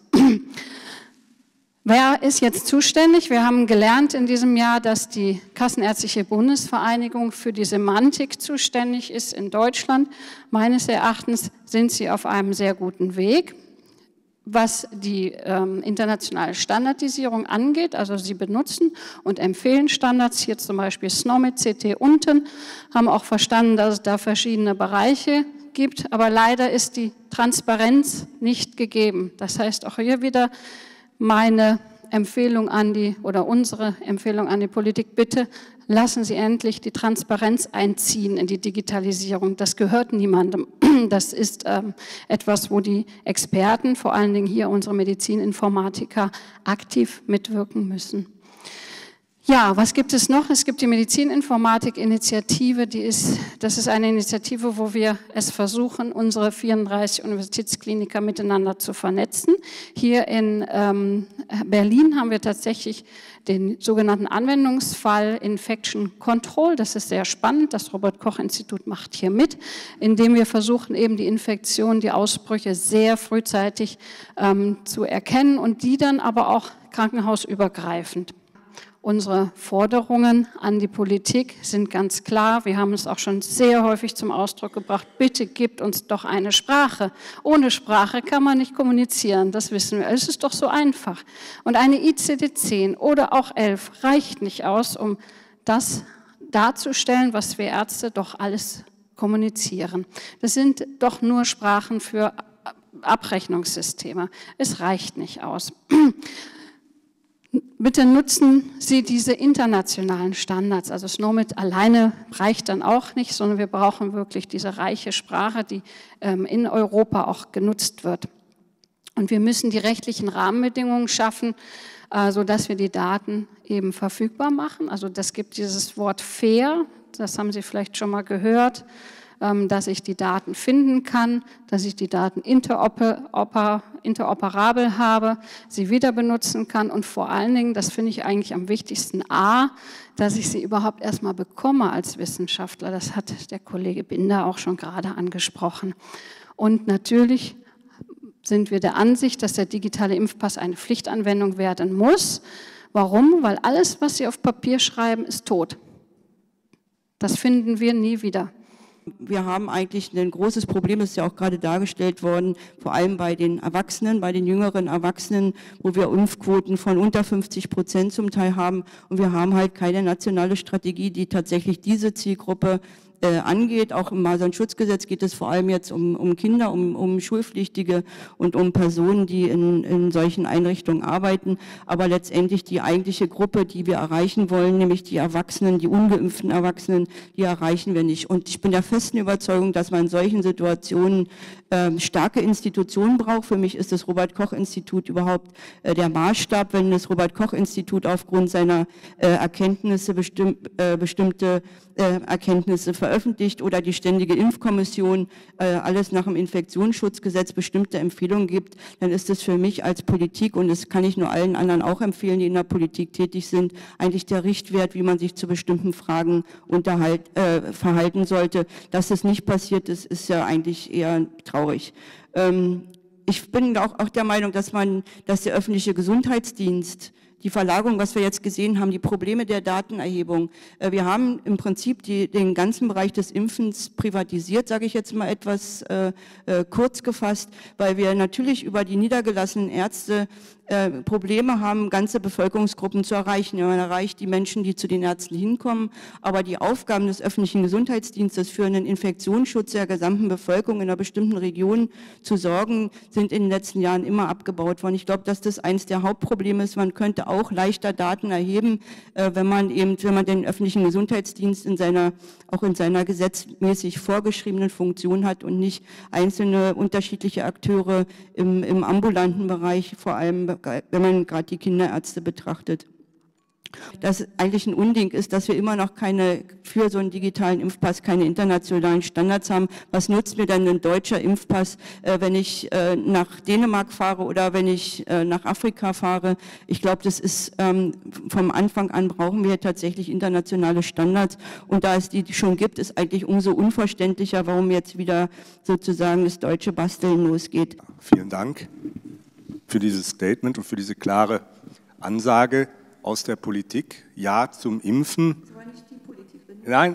Wer ist jetzt zuständig? Wir haben gelernt in diesem Jahr, dass die Kassenärztliche Bundesvereinigung für die Semantik zuständig ist in Deutschland. Meines Erachtens sind sie auf einem sehr guten Weg, was die ähm, internationale Standardisierung angeht. Also sie benutzen und empfehlen Standards, hier zum Beispiel SNOMED, C T unten, haben auch verstanden, dass es da verschiedene Bereiche gibt, aber leider ist die Transparenz nicht gegeben. Das heißt auch hier wieder, meine Empfehlung an die oder unsere Empfehlung an die Politik, bitte lassen Sie endlich die Transparenz einziehen in die Digitalisierung. Das gehört niemandem. Das ist ähm, etwas, wo die Experten, vor allen Dingen hier unsere Medizininformatiker, aktiv mitwirken müssen. Ja, was gibt es noch? Es gibt die Medizininformatik-Initiative, die ist, das ist eine Initiative, wo wir es versuchen, unsere vierunddreißig Universitätskliniker miteinander zu vernetzen. Hier in ähm, Berlin haben wir tatsächlich den sogenannten Anwendungsfall Infection Control. Das ist sehr spannend. Das Robert-Koch-Institut macht hier mit, indem wir versuchen, eben die Infektion, die Ausbrüche sehr frühzeitig ähm, zu erkennen und die dann aber auch krankenhausübergreifend. Unsere Forderungen an die Politik sind ganz klar. Wir haben es auch schon sehr häufig zum Ausdruck gebracht. Bitte gebt uns doch eine Sprache. Ohne Sprache kann man nicht kommunizieren, das wissen wir. Es ist doch so einfach. Und eine I C D zehn oder auch elf reicht nicht aus, um das darzustellen, was wir Ärzte doch alles kommunizieren. Das sind doch nur Sprachen für Abrechnungssysteme. Es reicht nicht aus. Bitte nutzen Sie diese internationalen Standards. Also SNOMED alleine reicht dann auch nicht, sondern wir brauchen wirklich diese reiche Sprache, die ähm, in Europa auch genutzt wird. Und wir müssen die rechtlichen Rahmenbedingungen schaffen, äh, sodass wir die Daten eben verfügbar machen. Also das gibt dieses Wort fair, das haben Sie vielleicht schon mal gehört, ähm, dass ich die Daten finden kann, dass ich die Daten interoper, oper, interoperabel habe, sie wieder benutzen kann und vor allen Dingen, das finde ich eigentlich am wichtigsten, A, dass ich sie überhaupt erstmal bekomme als Wissenschaftler. Das hat der Kollege Binder auch schon gerade angesprochen. Und natürlich sind wir der Ansicht, dass der digitale Impfpass eine Pflichtanwendung werden muss. Warum? Weil alles, was Sie auf Papier schreiben, ist tot. Das finden wir nie wieder. Wir haben eigentlich ein großes Problem, das ist ja auch gerade dargestellt worden, vor allem bei den Erwachsenen, bei den jüngeren Erwachsenen, wo wir Impfquoten von unter fünfzig Prozent zum Teil haben. Und wir haben halt keine nationale Strategie, die tatsächlich diese Zielgruppe äh, angeht. Auch im Masernschutzgesetz geht es vor allem jetzt um, um Kinder, um, um Schulpflichtige und um Personen, die in, in solchen Einrichtungen arbeiten. Aber letztendlich die eigentliche Gruppe, die wir erreichen wollen, nämlich die Erwachsenen, die ungeimpften Erwachsenen, die erreichen wir nicht. Und ich bin der festen Überzeugung, dass man in solchen Situationen äh, starke Institutionen braucht. Für mich ist das Robert-Koch-Institut überhaupt äh, der Maßstab, wenn das Robert-Koch-Institut aufgrund seiner äh, Erkenntnisse bestimm, äh, bestimmte äh, Erkenntnisse veröffentlicht oder die Ständige Impfkommission äh, alles nach dem Infektionsschutzgesetz bestimmte Empfehlungen gibt, dann ist es für mich als Politik, und das kann ich nur allen anderen auch empfehlen, die in der Politik tätig sind, eigentlich der Richtwert, wie man sich zu bestimmten Fragen unterhalt, äh, verhalten sollte. Dass es nicht passiert ist, ist ja eigentlich eher traurig. Ähm, ich bin auch, auch der Meinung, dass man, dass der öffentliche Gesundheitsdienst, die Verlagerung, was wir jetzt gesehen haben, die Probleme der Datenerhebung. Wir haben im Prinzip die, den ganzen Bereich des Impfens privatisiert, sage ich jetzt mal etwas äh, äh, kurz gefasst, weil wir natürlich über die niedergelassenen Ärzte äh, Probleme haben, ganze Bevölkerungsgruppen zu erreichen. Man erreicht die Menschen, die zu den Ärzten hinkommen, aber die Aufgaben des öffentlichen Gesundheitsdienstes für einen Infektionsschutz der gesamten Bevölkerung in einer bestimmten Region zu sorgen, sind in den letzten Jahren immer abgebaut worden. Ich glaube, dass das eines der Hauptprobleme ist. Man könnte auch leichter Daten erheben, äh, wenn man eben, wenn man den öffentlichen Gesundheitsdienst in seiner, auch in seiner gesetzmäßig vorgeschriebenen Funktion hat und nicht einzelne unterschiedliche Akteure im, im ambulanten Bereich, vor allem wenn man gerade die Kinderärzte betrachtet. Dass eigentlich ein Unding ist, dass wir immer noch keine, für so einen digitalen Impfpass keine internationalen Standards haben. Was nutzt mir denn ein deutscher Impfpass, äh, wenn ich äh, nach Dänemark fahre oder wenn ich äh, nach Afrika fahre? Ich glaube, das ist ähm, vom Anfang an brauchen wir tatsächlich internationale Standards. Und da es die schon gibt, ist eigentlich umso unverständlicher, warum jetzt wieder sozusagen das deutsche Basteln losgeht. Vielen Dank für dieses Statement und für diese klare Ansage aus der Politik. Ja zum Impfen. Das war nicht die Politik. Nein,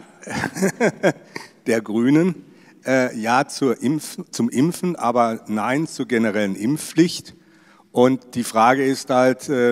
der Grünen. Äh, ja zur Impf, zum Impfen, aber nein zur generellen Impfpflicht. Und die Frage ist halt, äh,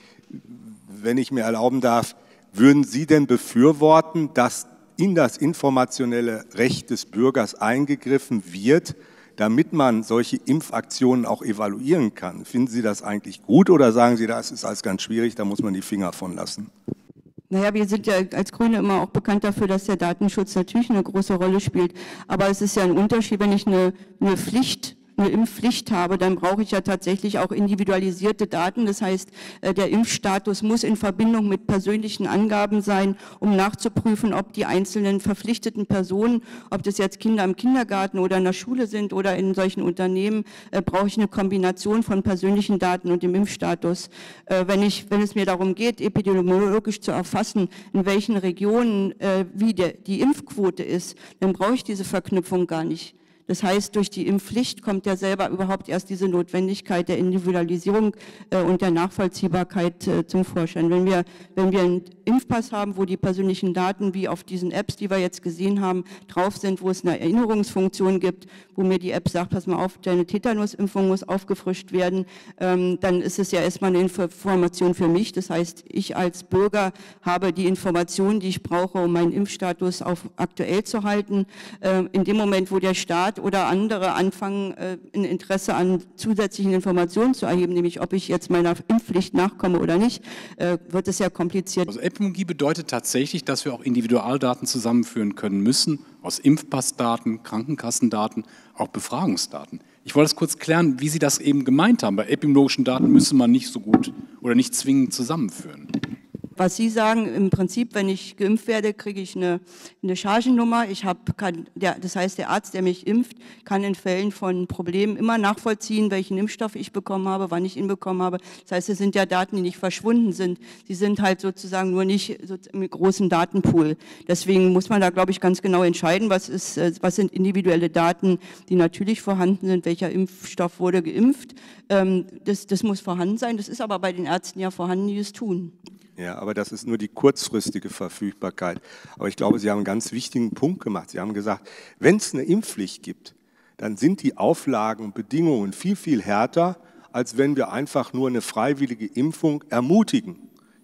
wenn ich mir erlauben darf, würden Sie denn befürworten, dass in das informationelle Recht des Bürgers eingegriffen wird, damit man solche Impfaktionen auch evaluieren kann? Finden Sie das eigentlich gut oder sagen Sie, das ist alles ganz schwierig, da muss man die Finger von lassen? Naja, wir sind ja als Grüne immer auch bekannt dafür, dass der Datenschutz natürlich eine große Rolle spielt. Aber es ist ja ein Unterschied, wenn ich eine, eine Pflicht eine Impfpflicht habe, dann brauche ich ja tatsächlich auch individualisierte Daten. Das heißt, der Impfstatus muss in Verbindung mit persönlichen Angaben sein, um nachzuprüfen, ob die einzelnen verpflichteten Personen, ob das jetzt Kinder im Kindergarten oder in der Schule sind oder in solchen Unternehmen, äh, brauche ich eine Kombination von persönlichen Daten und dem Impfstatus. Äh, wenn ich, wenn es mir darum geht, epidemiologisch zu erfassen, in welchen Regionen äh, wie der, die Impfquote ist, dann brauche ich diese Verknüpfung gar nicht. Das heißt, durch die Impfpflicht kommt ja selber überhaupt erst diese Notwendigkeit der Individualisierung äh, und der Nachvollziehbarkeit äh, zum Vorschein. Wenn wir, wenn wir einen Impfpass haben, wo die persönlichen Daten wie auf diesen Apps, die wir jetzt gesehen haben, drauf sind, wo es eine Erinnerungsfunktion gibt, wo mir die App sagt, pass mal auf, deine Tetanusimpfung muss aufgefrischt werden, ähm, dann ist es ja erstmal eine Information für mich. Das heißt, ich als Bürger habe die Informationen, die ich brauche, um meinen Impfstatus auf aktuell zu halten. Äh, in dem Moment, wo der Staat oder andere anfangen, ein Interesse an zusätzlichen Informationen zu erheben, nämlich ob ich jetzt meiner Impfpflicht nachkomme oder nicht, wird es ja kompliziert. Also Epidemiologie bedeutet tatsächlich, dass wir auch Individualdaten zusammenführen können müssen, aus Impfpassdaten, Krankenkassendaten, auch Befragungsdaten. Ich wollte es kurz klären, wie Sie das eben gemeint haben. Bei epidemiologischen Daten müsse man nicht so gut oder nicht zwingend zusammenführen. Was Sie sagen, im Prinzip, wenn ich geimpft werde, kriege ich eine, eine Chargennummer. Ich hab, kann, der, das heißt, der Arzt, der mich impft, kann in Fällen von Problemen immer nachvollziehen, welchen Impfstoff ich bekommen habe, wann ich ihn bekommen habe. Das heißt, es sind ja Daten, die nicht verschwunden sind. Sie sind halt sozusagen nur nicht so im großen Datenpool. Deswegen muss man da, glaube ich, ganz genau entscheiden, was, ist, was sind individuelle Daten, die natürlich vorhanden sind, welcher Impfstoff wurde geimpft. Das, das muss vorhanden sein. Das ist aber bei den Ärzten ja vorhanden, die es tun. Ja, aber das ist nur die kurzfristige Verfügbarkeit. Aber ich glaube, Sie haben einen ganz wichtigen Punkt gemacht. Sie haben gesagt, wenn es eine Impfpflicht gibt, dann sind die Auflagen und Bedingungen viel, viel härter, als wenn wir einfach nur eine freiwillige Impfung ermutigen.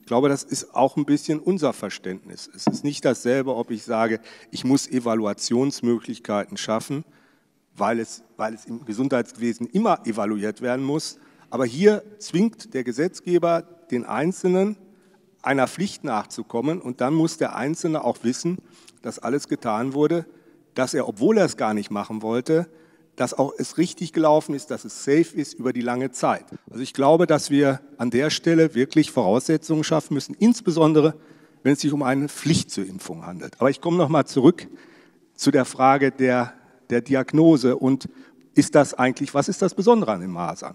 glaube, das ist auch ein bisschen unser Verständnis. Es ist nicht dasselbe, ob ich sage, ich muss Evaluationsmöglichkeiten schaffen, weil es, weil es im Gesundheitswesen immer evaluiert werden muss. Aber hier zwingt der Gesetzgeber den Einzelnen, einer Pflicht nachzukommen, und dann muss der Einzelne auch wissen, dass alles getan wurde, dass er, obwohl er es gar nicht machen wollte, dass auch es richtig gelaufen ist, dass es safe ist über die lange Zeit. Also ich glaube, dass wir an der Stelle wirklich Voraussetzungen schaffen müssen, insbesondere wenn es sich um eine Pflicht zur Impfung handelt. Aber ich komme noch mal zurück zu der Frage der, der Diagnose und ist das eigentlich, was ist das Besondere an den Masern?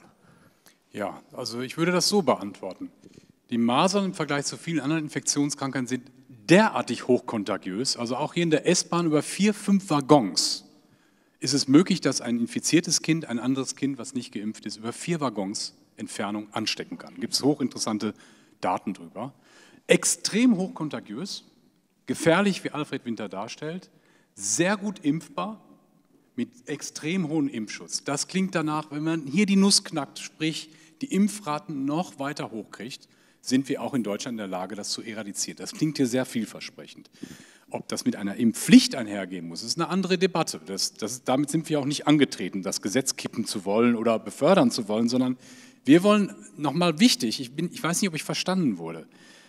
Ja, also ich würde das so beantworten. Die Masern im Vergleich zu vielen anderen Infektionskrankheiten sind derartig hochkontagiös, also auch hier in der S-Bahn über vier, fünf Waggons ist es möglich, dass ein infiziertes Kind ein anderes Kind, was nicht geimpft ist, über vier Waggons Entfernung anstecken kann. Da gibt es hochinteressante Daten drüber. Extrem hochkontagiös, gefährlich, wie Alfred Winter darstellt, sehr gut impfbar, mit extrem hohem Impfschutz. Das klingt danach, wenn man hier die Nuss knackt, sprich die Impfraten noch weiter hochkriegt, sind wir auch in Deutschland in der Lage, das zu eradizieren. Das klingt hier sehr vielversprechend. Ob das mit einer Impfpflicht einhergehen muss, ist eine andere Debatte. Das, das, damit sind wir auch nicht angetreten, das Gesetz kippen zu wollen oder befördern zu wollen, sondern wir wollen, nochmal wichtig, ich, bin, ich weiß nicht, ob ich verstanden wurde,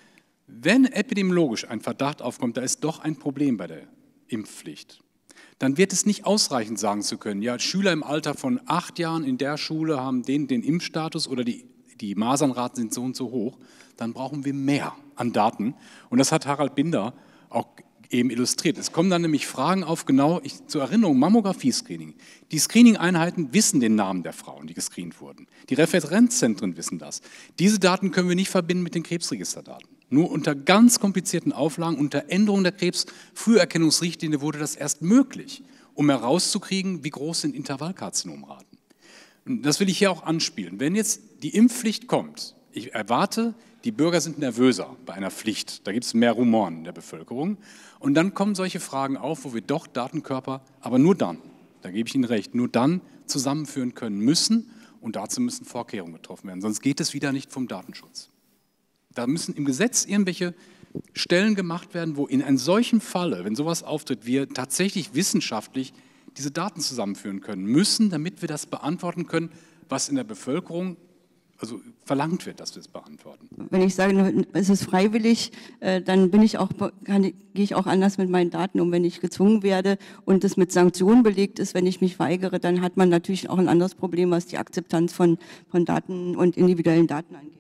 wenn epidemiologisch ein Verdacht aufkommt, da ist doch ein Problem bei der Impfpflicht, dann wird es nicht ausreichend sagen zu können, ja, Schüler im Alter von acht Jahren in der Schule haben den, den Impfstatus oder die, die Masernraten sind so und so hoch, dann brauchen wir mehr an Daten. Und das hat Harald Binder auch eben illustriert. Es kommen dann nämlich Fragen auf, genau ich, zur Erinnerung, Mammographie-Screening. Die Screening-Einheiten wissen den Namen der Frauen, die gescreent wurden. Die Referenzzentren wissen das. Diese Daten können wir nicht verbinden mit den Krebsregisterdaten. Nur unter ganz komplizierten Auflagen, unter Änderung der Krebsfrüherkennungsrichtlinie wurde das erst möglich, um herauszukriegen, wie groß sind Intervallkarzinomraten. Und das will ich hier auch anspielen. Wenn jetzt die Impfpflicht kommt, ich erwarte, die Bürger sind nervöser bei einer Pflicht, da gibt es mehr Rumoren in der Bevölkerung. Und dann kommen solche Fragen auf, wo wir doch Datenkörper, aber nur dann, da gebe ich Ihnen recht, nur dann zusammenführen können müssen und dazu müssen Vorkehrungen getroffen werden, sonst geht es wieder nicht vom Datenschutz. Da müssen im Gesetz irgendwelche Stellen gemacht werden, wo in einem solchen Falle, wenn sowas auftritt, wir tatsächlich wissenschaftlich diese Daten zusammenführen können müssen, damit wir das beantworten können, was in der Bevölkerung also verlangt wird, dass wir es beantworten. Wenn ich sage, es ist freiwillig, dann bin ich auch, kann, gehe ich auch anders mit meinen Daten um. Wenn ich gezwungen werde und es mit Sanktionen belegt ist, wenn ich mich weigere, dann hat man natürlich auch ein anderes Problem, was die Akzeptanz von, von Daten und individuellen Daten angeht.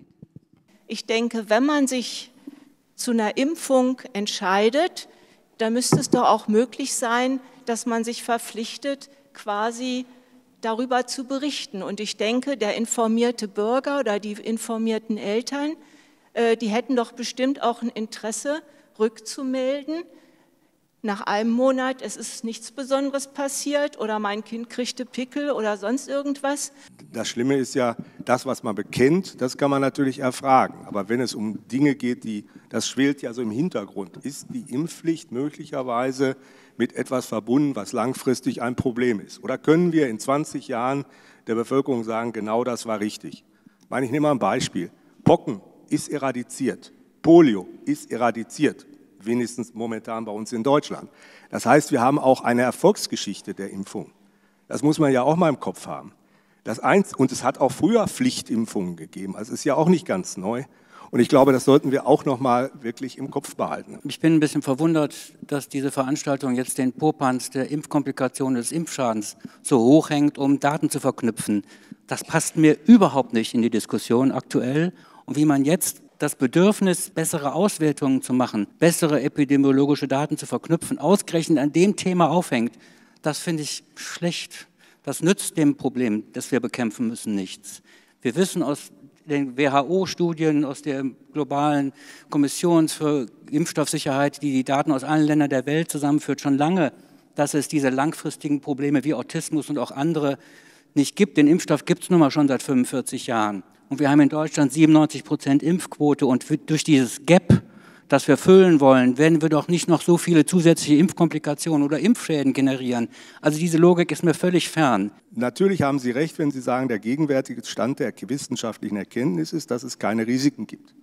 Ich denke, wenn man sich zu einer Impfung entscheidet, dann müsste es doch auch möglich sein, dass man sich verpflichtet, quasi darüber zu berichten. Und ich denke, der informierte Bürger oder die informierten Eltern, äh, die hätten doch bestimmt auch ein Interesse, rückzumelden, nach einem Monat, es ist nichts Besonderes passiert oder mein Kind kriegte Pickel oder sonst irgendwas. Das Schlimme ist ja, das, was man bekennt, das kann man natürlich erfragen. Aber wenn es um Dinge geht, die, das schwelt ja so im Hintergrund, ist die Impfpflicht möglicherweise mit etwas verbunden, was langfristig ein Problem ist? Oder können wir in zwanzig Jahren der Bevölkerung sagen, genau das war richtig? Ich meine, ich nehme mal ein Beispiel. Pocken ist eradiziert, Polio ist eradiziert, wenigstens momentan bei uns in Deutschland. Das heißt, wir haben auch eine Erfolgsgeschichte der Impfung. Das muss man ja auch mal im Kopf haben. Das eins, und es hat auch früher Pflichtimpfungen gegeben, also es ist ja auch nicht ganz neu. Und ich glaube, das sollten wir auch noch mal wirklich im Kopf behalten. Ich bin ein bisschen verwundert, dass diese Veranstaltung jetzt den Popanz der Impfkomplikationen des Impfschadens so hoch hängt, um Daten zu verknüpfen. Das passt mir überhaupt nicht in die Diskussion aktuell. Und wie man jetzt das Bedürfnis, bessere Auswertungen zu machen, bessere epidemiologische Daten zu verknüpfen, ausgerechnet an dem Thema aufhängt, das finde ich schlecht. Das nützt dem Problem, das wir bekämpfen müssen, nichts. Wir wissen aus den W H O-Studien, aus der globalen Kommission für Impfstoffsicherheit, die die Daten aus allen Ländern der Welt zusammenführt, schon lange, dass es diese langfristigen Probleme wie Autismus und auch andere nicht gibt. Den Impfstoff gibt es nun mal schon seit fünfundvierzig Jahren. Und wir haben in Deutschland siebenundneunzig Prozent Impfquote. Und durch dieses Gap, das wir füllen wollen, werden wir doch nicht noch so viele zusätzliche Impfkomplikationen oder Impfschäden generieren. Also diese Logik ist mir völlig fern. Natürlich haben Sie recht, wenn Sie sagen, der gegenwärtige Stand der wissenschaftlichen Erkenntnis ist, dass es keine Risiken gibt.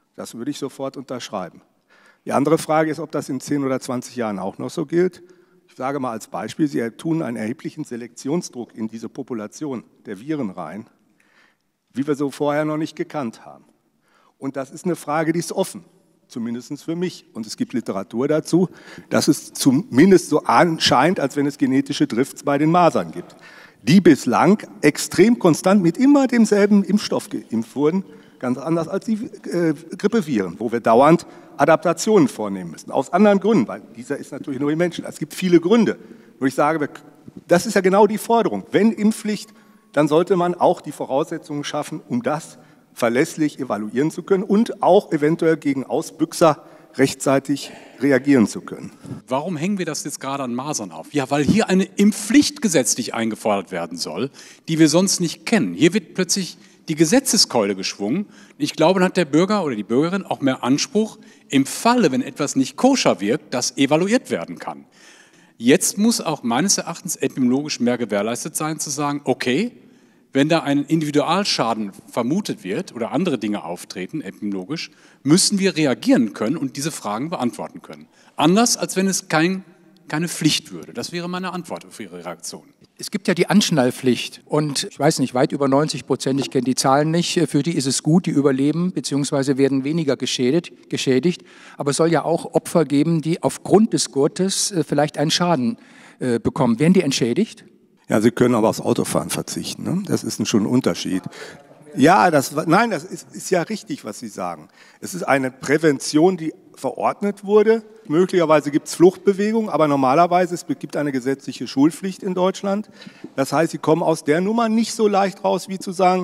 Das würde ich sofort unterschreiben. Die andere Frage ist, ob das in zehn oder zwanzig Jahren auch noch so gilt. Ich sage mal als Beispiel, Sie tun einen erheblichen Selektionsdruck in diese Population der Viren rein, wie wir so vorher noch nicht gekannt haben. Und das ist eine Frage, die ist offen, zumindest für mich. Und es gibt Literatur dazu, dass es zumindest so anscheint, als wenn es genetische Drifts bei den Masern gibt, die bislang extrem konstant mit immer demselben Impfstoff geimpft wurden, ganz anders als die äh, Grippeviren, wo wir dauernd Adaptationen vornehmen müssen. Aus anderen Gründen, weil dieser ist natürlich nur im Menschen. Es gibt viele Gründe, wo ich sage, das ist ja genau die Forderung. Wenn Impfpflicht, dann sollte man auch die Voraussetzungen schaffen, um das verlässlich evaluieren zu können und auch eventuell gegen Ausbüchser rechtzeitig reagieren zu können. Warum hängen wir das jetzt gerade an Masern auf? Ja, weil hier eine Impfpflicht gesetzlich eingefordert werden soll, die wir sonst nicht kennen. Hier wird plötzlich die Gesetzeskeule geschwungen. Ich glaube, dann hat der Bürger oder die Bürgerin auch mehr Anspruch, im Falle, wenn etwas nicht koscher wirkt, das evaluiert werden kann. Jetzt muss auch meines Erachtens epidemiologisch mehr gewährleistet sein, zu sagen, okay, wenn da ein Individualschaden vermutet wird oder andere Dinge auftreten, epidemiologisch, müssen wir reagieren können und diese Fragen beantworten können. Anders, als wenn es kein, keine Pflicht würde. Das wäre meine Antwort auf Ihre Reaktion. Es gibt ja die Anschnallpflicht und ich weiß nicht, weit über neunzig Prozent, ich kenne die Zahlen nicht, für die ist es gut, die überleben bzw. werden weniger geschädigt, geschädigt. Aber es soll ja auch Opfer geben, die aufgrund des Gurtes vielleicht einen Schaden äh, bekommen. Werden die entschädigt? Ja, Sie können aber aufs Autofahren verzichten. Ne? Das ist schon ein Unterschied. Ja, das, nein, das ist, ist ja richtig, was Sie sagen. Es ist eine Prävention, die verordnet wurde. Möglicherweise gibt es Fluchtbewegungen, aber normalerweise es gibt eine gesetzliche Schulpflicht in Deutschland. Das heißt, Sie kommen aus der Nummer nicht so leicht raus, wie zu sagen,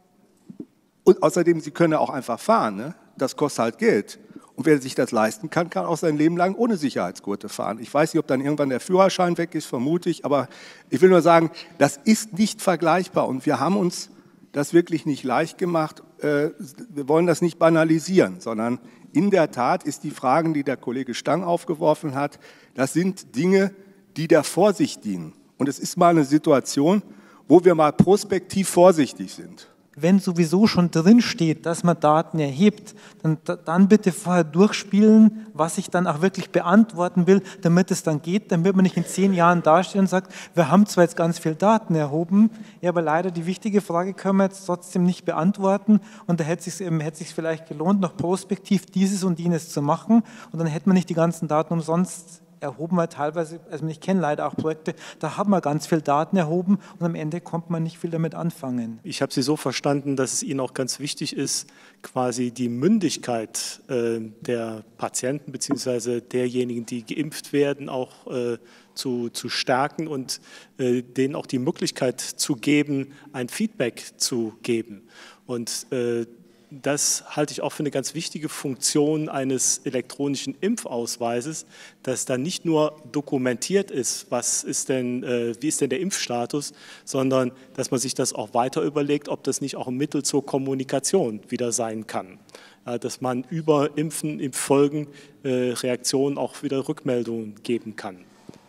und außerdem, Sie können ja auch einfach fahren. Ne? Das kostet halt Geld. Und wer sich das leisten kann, kann auch sein Leben lang ohne Sicherheitsgurte fahren. Ich weiß nicht, ob dann irgendwann der Führerschein weg ist, vermute ich. Aber ich will nur sagen, das ist nicht vergleichbar. Und wir haben uns das wirklich nicht leicht gemacht. Wir wollen das nicht banalisieren, sondern in der Tat ist die Frage, die der Kollege Stang aufgeworfen hat, das sind Dinge, die der Vorsicht dienen. Und es ist mal eine Situation, wo wir mal prospektiv vorsichtig sind. Wenn sowieso schon drin steht, dass man Daten erhebt, dann, dann bitte vorher durchspielen, was ich dann auch wirklich beantworten will, damit es dann geht, damit man nicht in zehn Jahren dasteht und sagt, wir haben zwar jetzt ganz viel Daten erhoben, ja, aber leider die wichtige Frage können wir jetzt trotzdem nicht beantworten und da hätte es sich hätte sich vielleicht gelohnt, noch prospektiv dieses und jenes zu machen und dann hätte man nicht die ganzen Daten umsonst erhoben, weil teilweise, also ich kenne leider auch Projekte, da haben wir ganz viel Daten erhoben und am Ende kommt man nicht viel damit anfangen. Ich habe Sie so verstanden, dass es Ihnen auch ganz wichtig ist, quasi die Mündigkeit äh, der Patienten bzw. derjenigen, die geimpft werden, auch äh, zu, zu stärken und äh, denen auch die Möglichkeit zu geben, ein Feedback zu geben. Und äh, das halte ich auch für eine ganz wichtige Funktion eines elektronischen Impfausweises, dass da nicht nur dokumentiert ist, was ist denn, äh, wie ist denn der Impfstatus, sondern dass man sich das auch weiter überlegt, ob das nicht auch ein Mittel zur Kommunikation wieder sein kann. Ja, dass man über Impfen, Impffolgen, äh, Reaktionen auch wieder Rückmeldungen geben kann.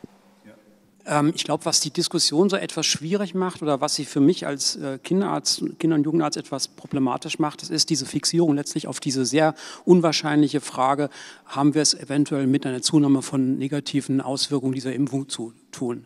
Ich glaube, was die Diskussion so etwas schwierig macht oder was sie für mich als Kinderarzt, Kinder- und Jugendarzt etwas problematisch macht, das ist diese Fixierung letztlich auf diese sehr unwahrscheinliche Frage, haben wir es eventuell mit einer Zunahme von negativen Auswirkungen dieser Impfung zu tun.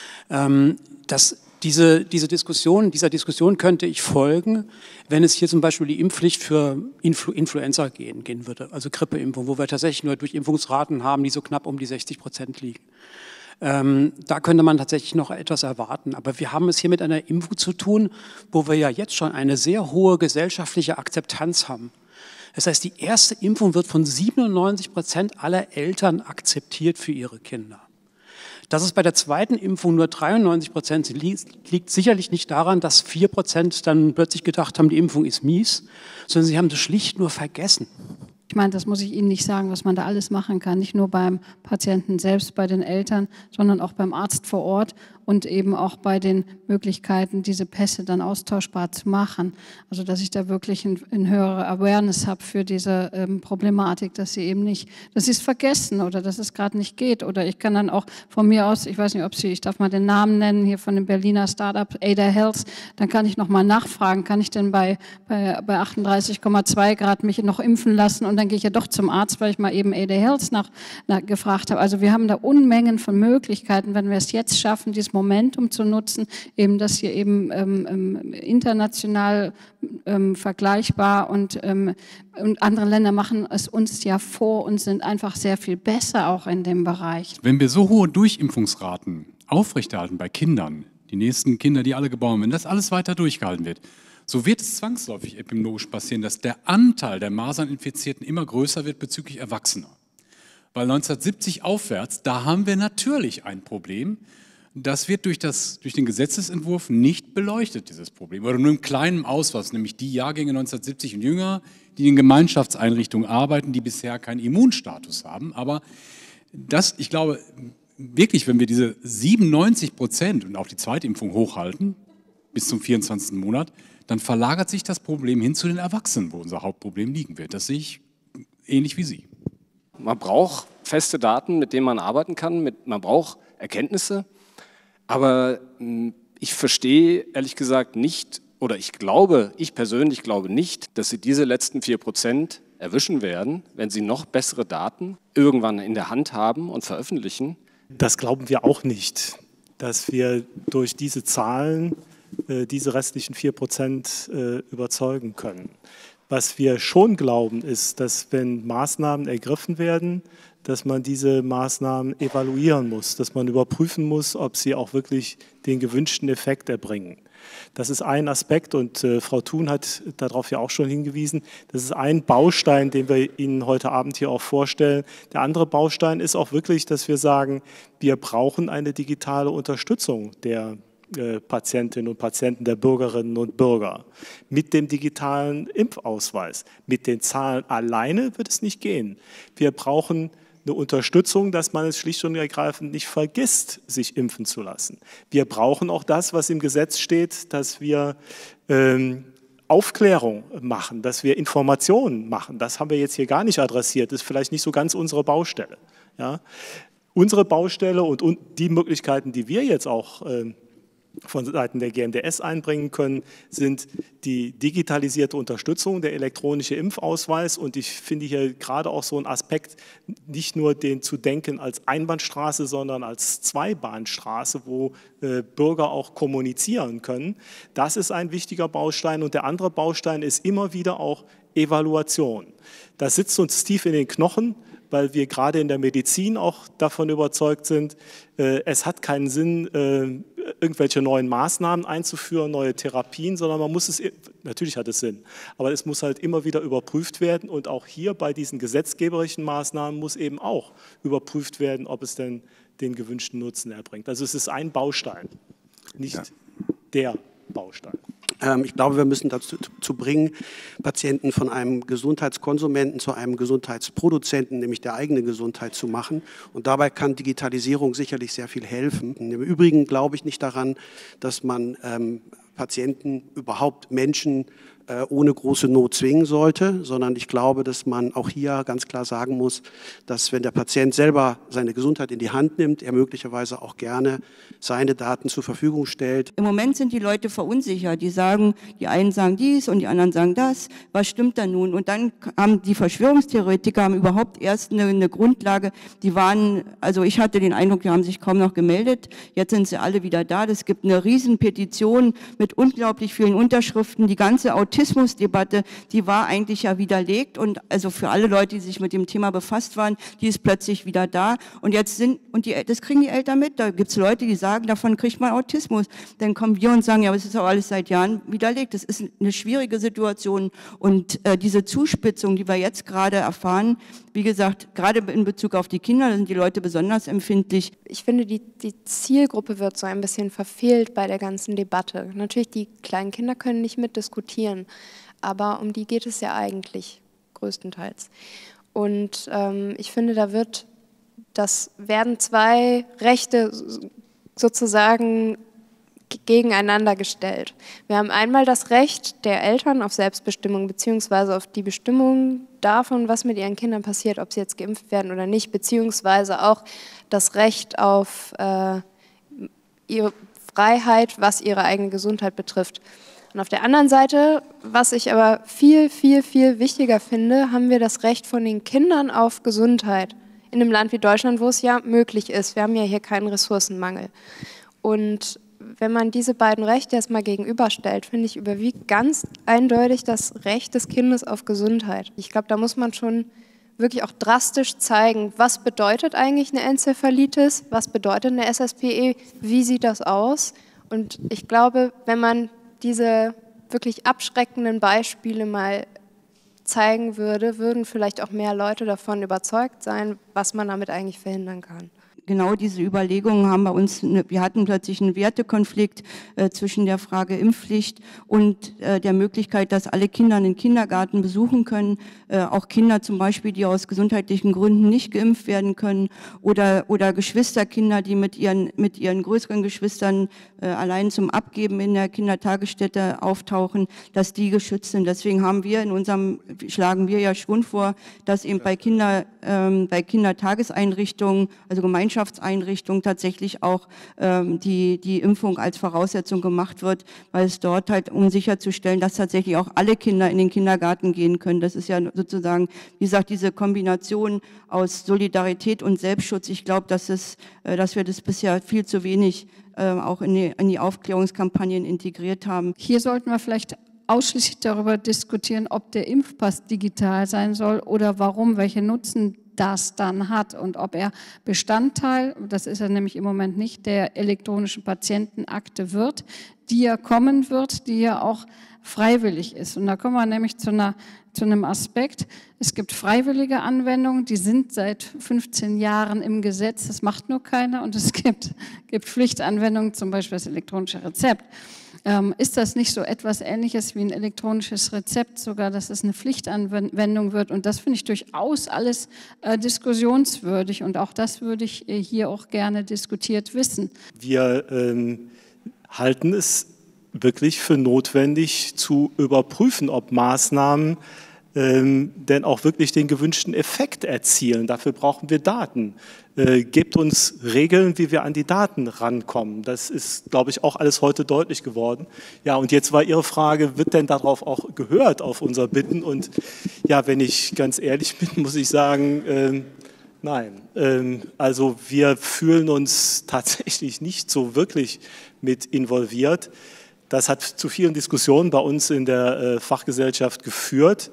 Das, diese, diese Diskussion, dieser Diskussion könnte ich folgen, wenn es hier zum Beispiel die Impfpflicht für Influ Influenza gehen, gehen würde, also Grippeimpfung, wo wir tatsächlich nur Durchimpfungsraten haben, die so knapp um die sechzig Prozent liegen. Ähm, da könnte man tatsächlich noch etwas erwarten. Aber wir haben es hier mit einer Impfung zu tun, wo wir ja jetzt schon eine sehr hohe gesellschaftliche Akzeptanz haben. Das heißt, die erste Impfung wird von siebenundneunzig Prozent aller Eltern akzeptiert für ihre Kinder. Dass es bei der zweiten Impfung nur dreiundneunzig Prozent liegt, liegt sicherlich nicht daran, dass vier Prozent dann plötzlich gedacht haben, die Impfung ist mies, sondern sie haben das schlicht nur vergessen. Ich meine, das muss ich Ihnen nicht sagen, was man da alles machen kann, nicht nur beim Patienten selbst, bei den Eltern, sondern auch beim Arzt vor Ort. und eben auch bei den Möglichkeiten, diese Pässe dann austauschbar zu machen. Also dass ich da wirklich eine ein höhere Awareness habe für diese ähm, Problematik, dass sie eben nicht, dass sie es vergessen oder dass es gerade nicht geht. Oder ich kann dann auch von mir aus, ich weiß nicht, ob Sie, ich darf mal den Namen nennen, hier von dem Berliner Startup Ada Health, dann kann ich nochmal nachfragen, kann ich denn bei, bei, bei achtunddreißig Komma zwei Grad mich noch impfen lassen und dann gehe ich ja doch zum Arzt, weil ich mal eben Ada Health nach, nach gefragt habe. Also wir haben da Unmengen von Möglichkeiten, wenn wir es jetzt schaffen, dieses Momentum zu nutzen, eben das hier eben ähm, international ähm, vergleichbar und, ähm, und andere Länder machen es uns ja vor und sind einfach sehr viel besser auch in dem Bereich. Wenn wir so hohe Durchimpfungsraten aufrechterhalten bei Kindern, die nächsten Kinder, die alle geboren werden, wenn das alles weiter durchgehalten wird, so wird es zwangsläufig epidemiologisch passieren, dass der Anteil der Maserninfizierten immer größer wird bezüglich Erwachsener. Weil neunzehnhundertsiebzig aufwärts, da haben wir natürlich ein Problem. Das wird durch, das, durch den Gesetzesentwurf nicht beleuchtet, dieses Problem. Oder nur im kleinen Ausmaß, nämlich die Jahrgänge neunzehnhundertsiebzig und jünger, die in Gemeinschaftseinrichtungen arbeiten, die bisher keinen Immunstatus haben. Aber das, ich glaube, wirklich, wenn wir diese siebenundneunzig Prozent und auch die Zweitimpfung hochhalten, bis zum vierundzwanzigsten Monat, dann verlagert sich das Problem hin zu den Erwachsenen, wo unser Hauptproblem liegen wird. Das sehe ich ähnlich wie Sie. Man braucht feste Daten, mit denen man arbeiten kann, mit, man braucht Erkenntnisse, aber mh, ich verstehe ehrlich gesagt nicht, oder ich glaube, ich persönlich glaube nicht, dass Sie diese letzten vier Prozent erwischen werden, wenn Sie noch bessere Daten irgendwann in der Hand haben und veröffentlichen. Das glauben wir auch nicht, dass wir durch diese Zahlen äh, diese restlichen vier Prozent äh, überzeugen können. Was wir schon glauben, ist, dass wenn Maßnahmen ergriffen werden, dass man diese Maßnahmen evaluieren muss, dass man überprüfen muss, ob sie auch wirklich den gewünschten Effekt erbringen. Das ist ein Aspekt und äh, Frau Thun hat darauf ja auch schon hingewiesen, das ist ein Baustein, den wir Ihnen heute Abend hier auch vorstellen. Der andere Baustein ist auch wirklich, dass wir sagen, wir brauchen eine digitale Unterstützung der Patientinnen und Patienten, der Bürgerinnen und Bürger mit dem digitalen Impfausweis. Mit den Zahlen alleine wird es nicht gehen. Wir brauchen eine Unterstützung, dass man es schlicht und ergreifend nicht vergisst, sich impfen zu lassen. Wir brauchen auch das, was im Gesetz steht, dass wir ähm, Aufklärung machen, dass wir Informationen machen. Das haben wir jetzt hier gar nicht adressiert. Das ist vielleicht nicht so ganz unsere Baustelle. Ja? Unsere Baustelle und, und die Möglichkeiten, die wir jetzt auch äh, von Seiten der G M D S einbringen können, sind die digitalisierte Unterstützung, der elektronische Impfausweis und ich finde hier gerade auch so einen Aspekt, nicht nur den zu denken als Einbahnstraße, sondern als Zweibahnstraße, wo äh, Bürger auch kommunizieren können. Das ist ein wichtiger Baustein und der andere Baustein ist immer wieder auch Evaluation. Das sitzt uns tief in den Knochen, weil wir gerade in der Medizin auch davon überzeugt sind, äh, es hat keinen Sinn, äh, irgendwelche neuen Maßnahmen einzuführen, neue Therapien, sondern man muss es, natürlich hat es Sinn, aber es muss halt immer wieder überprüft werden und auch hier bei diesen gesetzgeberischen Maßnahmen muss eben auch überprüft werden, ob es denn den gewünschten Nutzen erbringt. Also es ist ein Baustein, nicht ja. der Baustein. Ich glaube, wir müssen dazu zu bringen, Patienten von einem Gesundheitskonsumenten zu einem Gesundheitsproduzenten, nämlich der eigenen Gesundheit zu machen. Und dabei kann Digitalisierung sicherlich sehr viel helfen. Im Übrigen glaube ich nicht daran, dass man ähm, Patienten, überhaupt Menschen äh, ohne große Not zwingen sollte, sondern ich glaube, dass man auch hier ganz klar sagen muss, dass wenn der Patient selber seine Gesundheit in die Hand nimmt, er möglicherweise auch gerne seine Daten zur Verfügung stellt. Im Moment sind die Leute verunsichert. Die sagen, die einen sagen dies und die anderen sagen das. Was stimmt da nun? Und dann haben die Verschwörungstheoretiker haben überhaupt erst eine, eine Grundlage. Die waren, also ich hatte den Eindruck, die haben sich kaum noch gemeldet. Jetzt sind sie alle wieder da. Es gibt eine Riesenpetition mit unglaublich vielen Unterschriften. Die ganze Autismusdebatte, die war eigentlich ja widerlegt. Und also für alle Leute, die sich mit dem Thema befasst waren, die ist plötzlich wieder da. Und jetzt sind, und die, das kriegen die Eltern mit. Da gibt es Leute, die sagen, davon kriegt man Autismus. Dann kommen wir und sagen, ja, aber es ist auch alles seit Jahren widerlegt. Das ist eine schwierige Situation. Und äh, diese Zuspitzung, die wir jetzt gerade erfahren, wie gesagt, gerade in Bezug auf die Kinder, da sind die Leute besonders empfindlich. Ich finde, die, die Zielgruppe wird so ein bisschen verfehlt bei der ganzen Debatte. Natürlich, die kleinen Kinder können nicht mitdiskutieren, aber um die geht es ja eigentlich größtenteils. Und ähm, ich finde, da wird, das werden zwei Rechte sozusagen gegeneinander gestellt. Wir haben einmal das Recht der Eltern auf Selbstbestimmung beziehungsweise auf die Bestimmung davon, was mit ihren Kindern passiert, ob sie jetzt geimpft werden oder nicht, beziehungsweise auch das Recht auf äh, ihre Freiheit, was ihre eigene Gesundheit betrifft. Und auf der anderen Seite, was ich aber viel, viel, viel wichtiger finde, haben wir das Recht von den Kindern auf Gesundheit in einem Land wie Deutschland, wo es ja möglich ist. Wir haben ja hier keinen Ressourcenmangel. Und wenn man diese beiden Rechte erstmal gegenüberstellt, finde ich, überwiegt ganz eindeutig das Recht des Kindes auf Gesundheit. Ich glaube, da muss man schon wirklich auch drastisch zeigen, was bedeutet eigentlich eine Enzephalitis, was bedeutet eine S S P E, wie sieht das aus? Und ich glaube, wenn man diese wirklich abschreckenden Beispiele mal zeigen würde, würden vielleicht auch mehr Leute davon überzeugt sein, was man damit eigentlich verhindern kann. Genau diese Überlegungen haben bei uns, eine, wir hatten plötzlich einen Wertekonflikt äh, zwischen der Frage Impfpflicht und äh, der Möglichkeit, dass alle Kinder einen Kindergarten besuchen können, äh, auch Kinder zum Beispiel, die aus gesundheitlichen Gründen nicht geimpft werden können oder, oder Geschwisterkinder, die mit ihren, mit ihren größeren Geschwistern äh, allein zum Abgeben in der Kindertagesstätte auftauchen, dass die geschützt sind. Deswegen haben wir in unserem, schlagen wir ja schon vor, dass eben bei Kinder, ähm, bei Kindertageseinrichtungen, also Gemeinschaftseinrichtungen, Einrichtungen tatsächlich auch ähm, die, die Impfung als Voraussetzung gemacht wird, weil es dort halt, um sicherzustellen, dass tatsächlich auch alle Kinder in den Kindergarten gehen können. Das ist ja sozusagen, wie gesagt, diese Kombination aus Solidarität und Selbstschutz. Ich glaube, dass, es, äh, dass wir das bisher viel zu wenig äh, auch in die, in die Aufklärungskampagnen integriert haben. Hier sollten wir vielleicht ausschließlich darüber diskutieren, ob der Impfpass digital sein soll oder warum, welche Nutzen das dann hat und ob er Bestandteil, das ist er nämlich im Moment nicht, der elektronischen Patientenakte wird, die ja kommen wird, die ja auch freiwillig ist. Und da kommen wir nämlich zu, einer, zu einem Aspekt, es gibt freiwillige Anwendungen, die sind seit fünfzehn Jahren im Gesetz, das macht nur keiner, und es gibt, gibt Pflichtanwendungen, zum Beispiel das elektronische Rezept. Ähm, ist das nicht so etwas Ähnliches wie ein elektronisches Rezept, sogar, dass es eine Pflichtanwendung wird? Und das finde ich durchaus alles äh, diskussionswürdig, und auch das würde ich äh, hier auch gerne diskutiert wissen. Wir ähm, halten es wirklich für notwendig zu überprüfen, ob Maßnahmen ähm, denn auch wirklich den gewünschten Effekt erzielen. Dafür brauchen wir Daten. Äh, gebt uns Regeln, wie wir an die Daten rankommen. Das ist, glaube ich, auch alles heute deutlich geworden. Ja, und jetzt war Ihre Frage, wird denn darauf auch gehört, auf unser Bitten? Und ja, wenn ich ganz ehrlich bin, muss ich sagen, äh, nein. Ähm, also wir fühlen uns tatsächlich nicht so wirklich mit involviert. Das hat zu vielen Diskussionen bei uns in der äh, Fachgesellschaft geführt.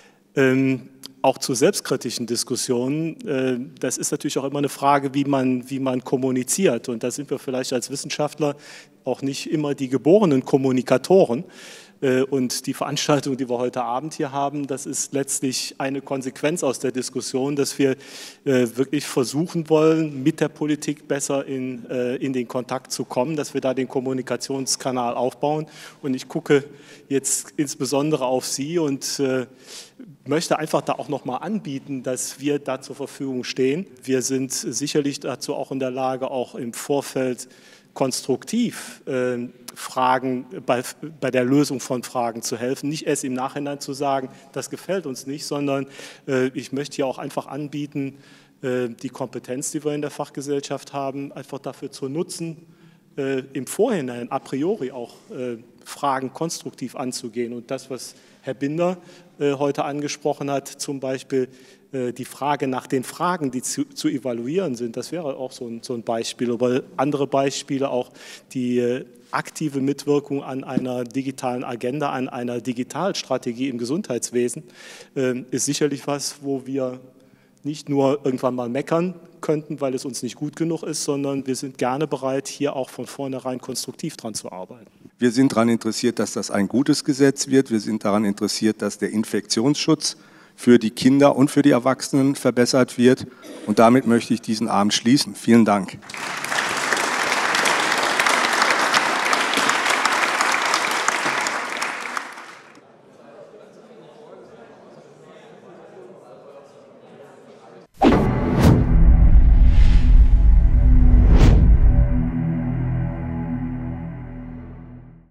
Ähm, auch zu selbstkritischen Diskussionen. Äh, das ist natürlich auch immer eine Frage, wie man, wie man kommuniziert. Und da sind wir vielleicht als Wissenschaftler auch nicht immer die geborenen Kommunikatoren. Äh, und die Veranstaltung, die wir heute Abend hier haben, das ist letztlich eine Konsequenz aus der Diskussion, dass wir äh, wirklich versuchen wollen, mit der Politik besser in, äh, in den Kontakt zu kommen, dass wir da den Kommunikationskanal aufbauen. Und ich gucke jetzt insbesondere auf Sie und äh, möchte einfach da auch nochmal anbieten, dass wir da zur Verfügung stehen. Wir sind sicherlich dazu auch in der Lage, auch im Vorfeld konstruktiv äh, Fragen, bei, bei der Lösung von Fragen zu helfen. Nicht erst im Nachhinein zu sagen, das gefällt uns nicht, sondern äh, ich möchte ja auch einfach anbieten, äh, die Kompetenz, die wir in der Fachgesellschaft haben, einfach dafür zu nutzen, äh, im Vorhinein a priori auch äh, Fragen konstruktiv anzugehen. Und das, was Herr Binder äh, heute angesprochen hat, zum Beispiel äh, die Frage nach den Fragen, die zu, zu evaluieren sind, das wäre auch so ein, so ein Beispiel. Aber andere Beispiele auch die äh, aktive Mitwirkung an einer digitalen Agenda, an einer Digitalstrategie im Gesundheitswesen, äh, ist sicherlich was, wo wir nicht nur irgendwann mal meckern könnten, weil es uns nicht gut genug ist, sondern wir sind gerne bereit, hier auch von vornherein konstruktiv dran zu arbeiten. Wir sind daran interessiert, dass das ein gutes Gesetz wird. Wir sind daran interessiert, dass der Infektionsschutz für die Kinder und für die Erwachsenen verbessert wird. Und damit möchte ich diesen Abend schließen. Vielen Dank.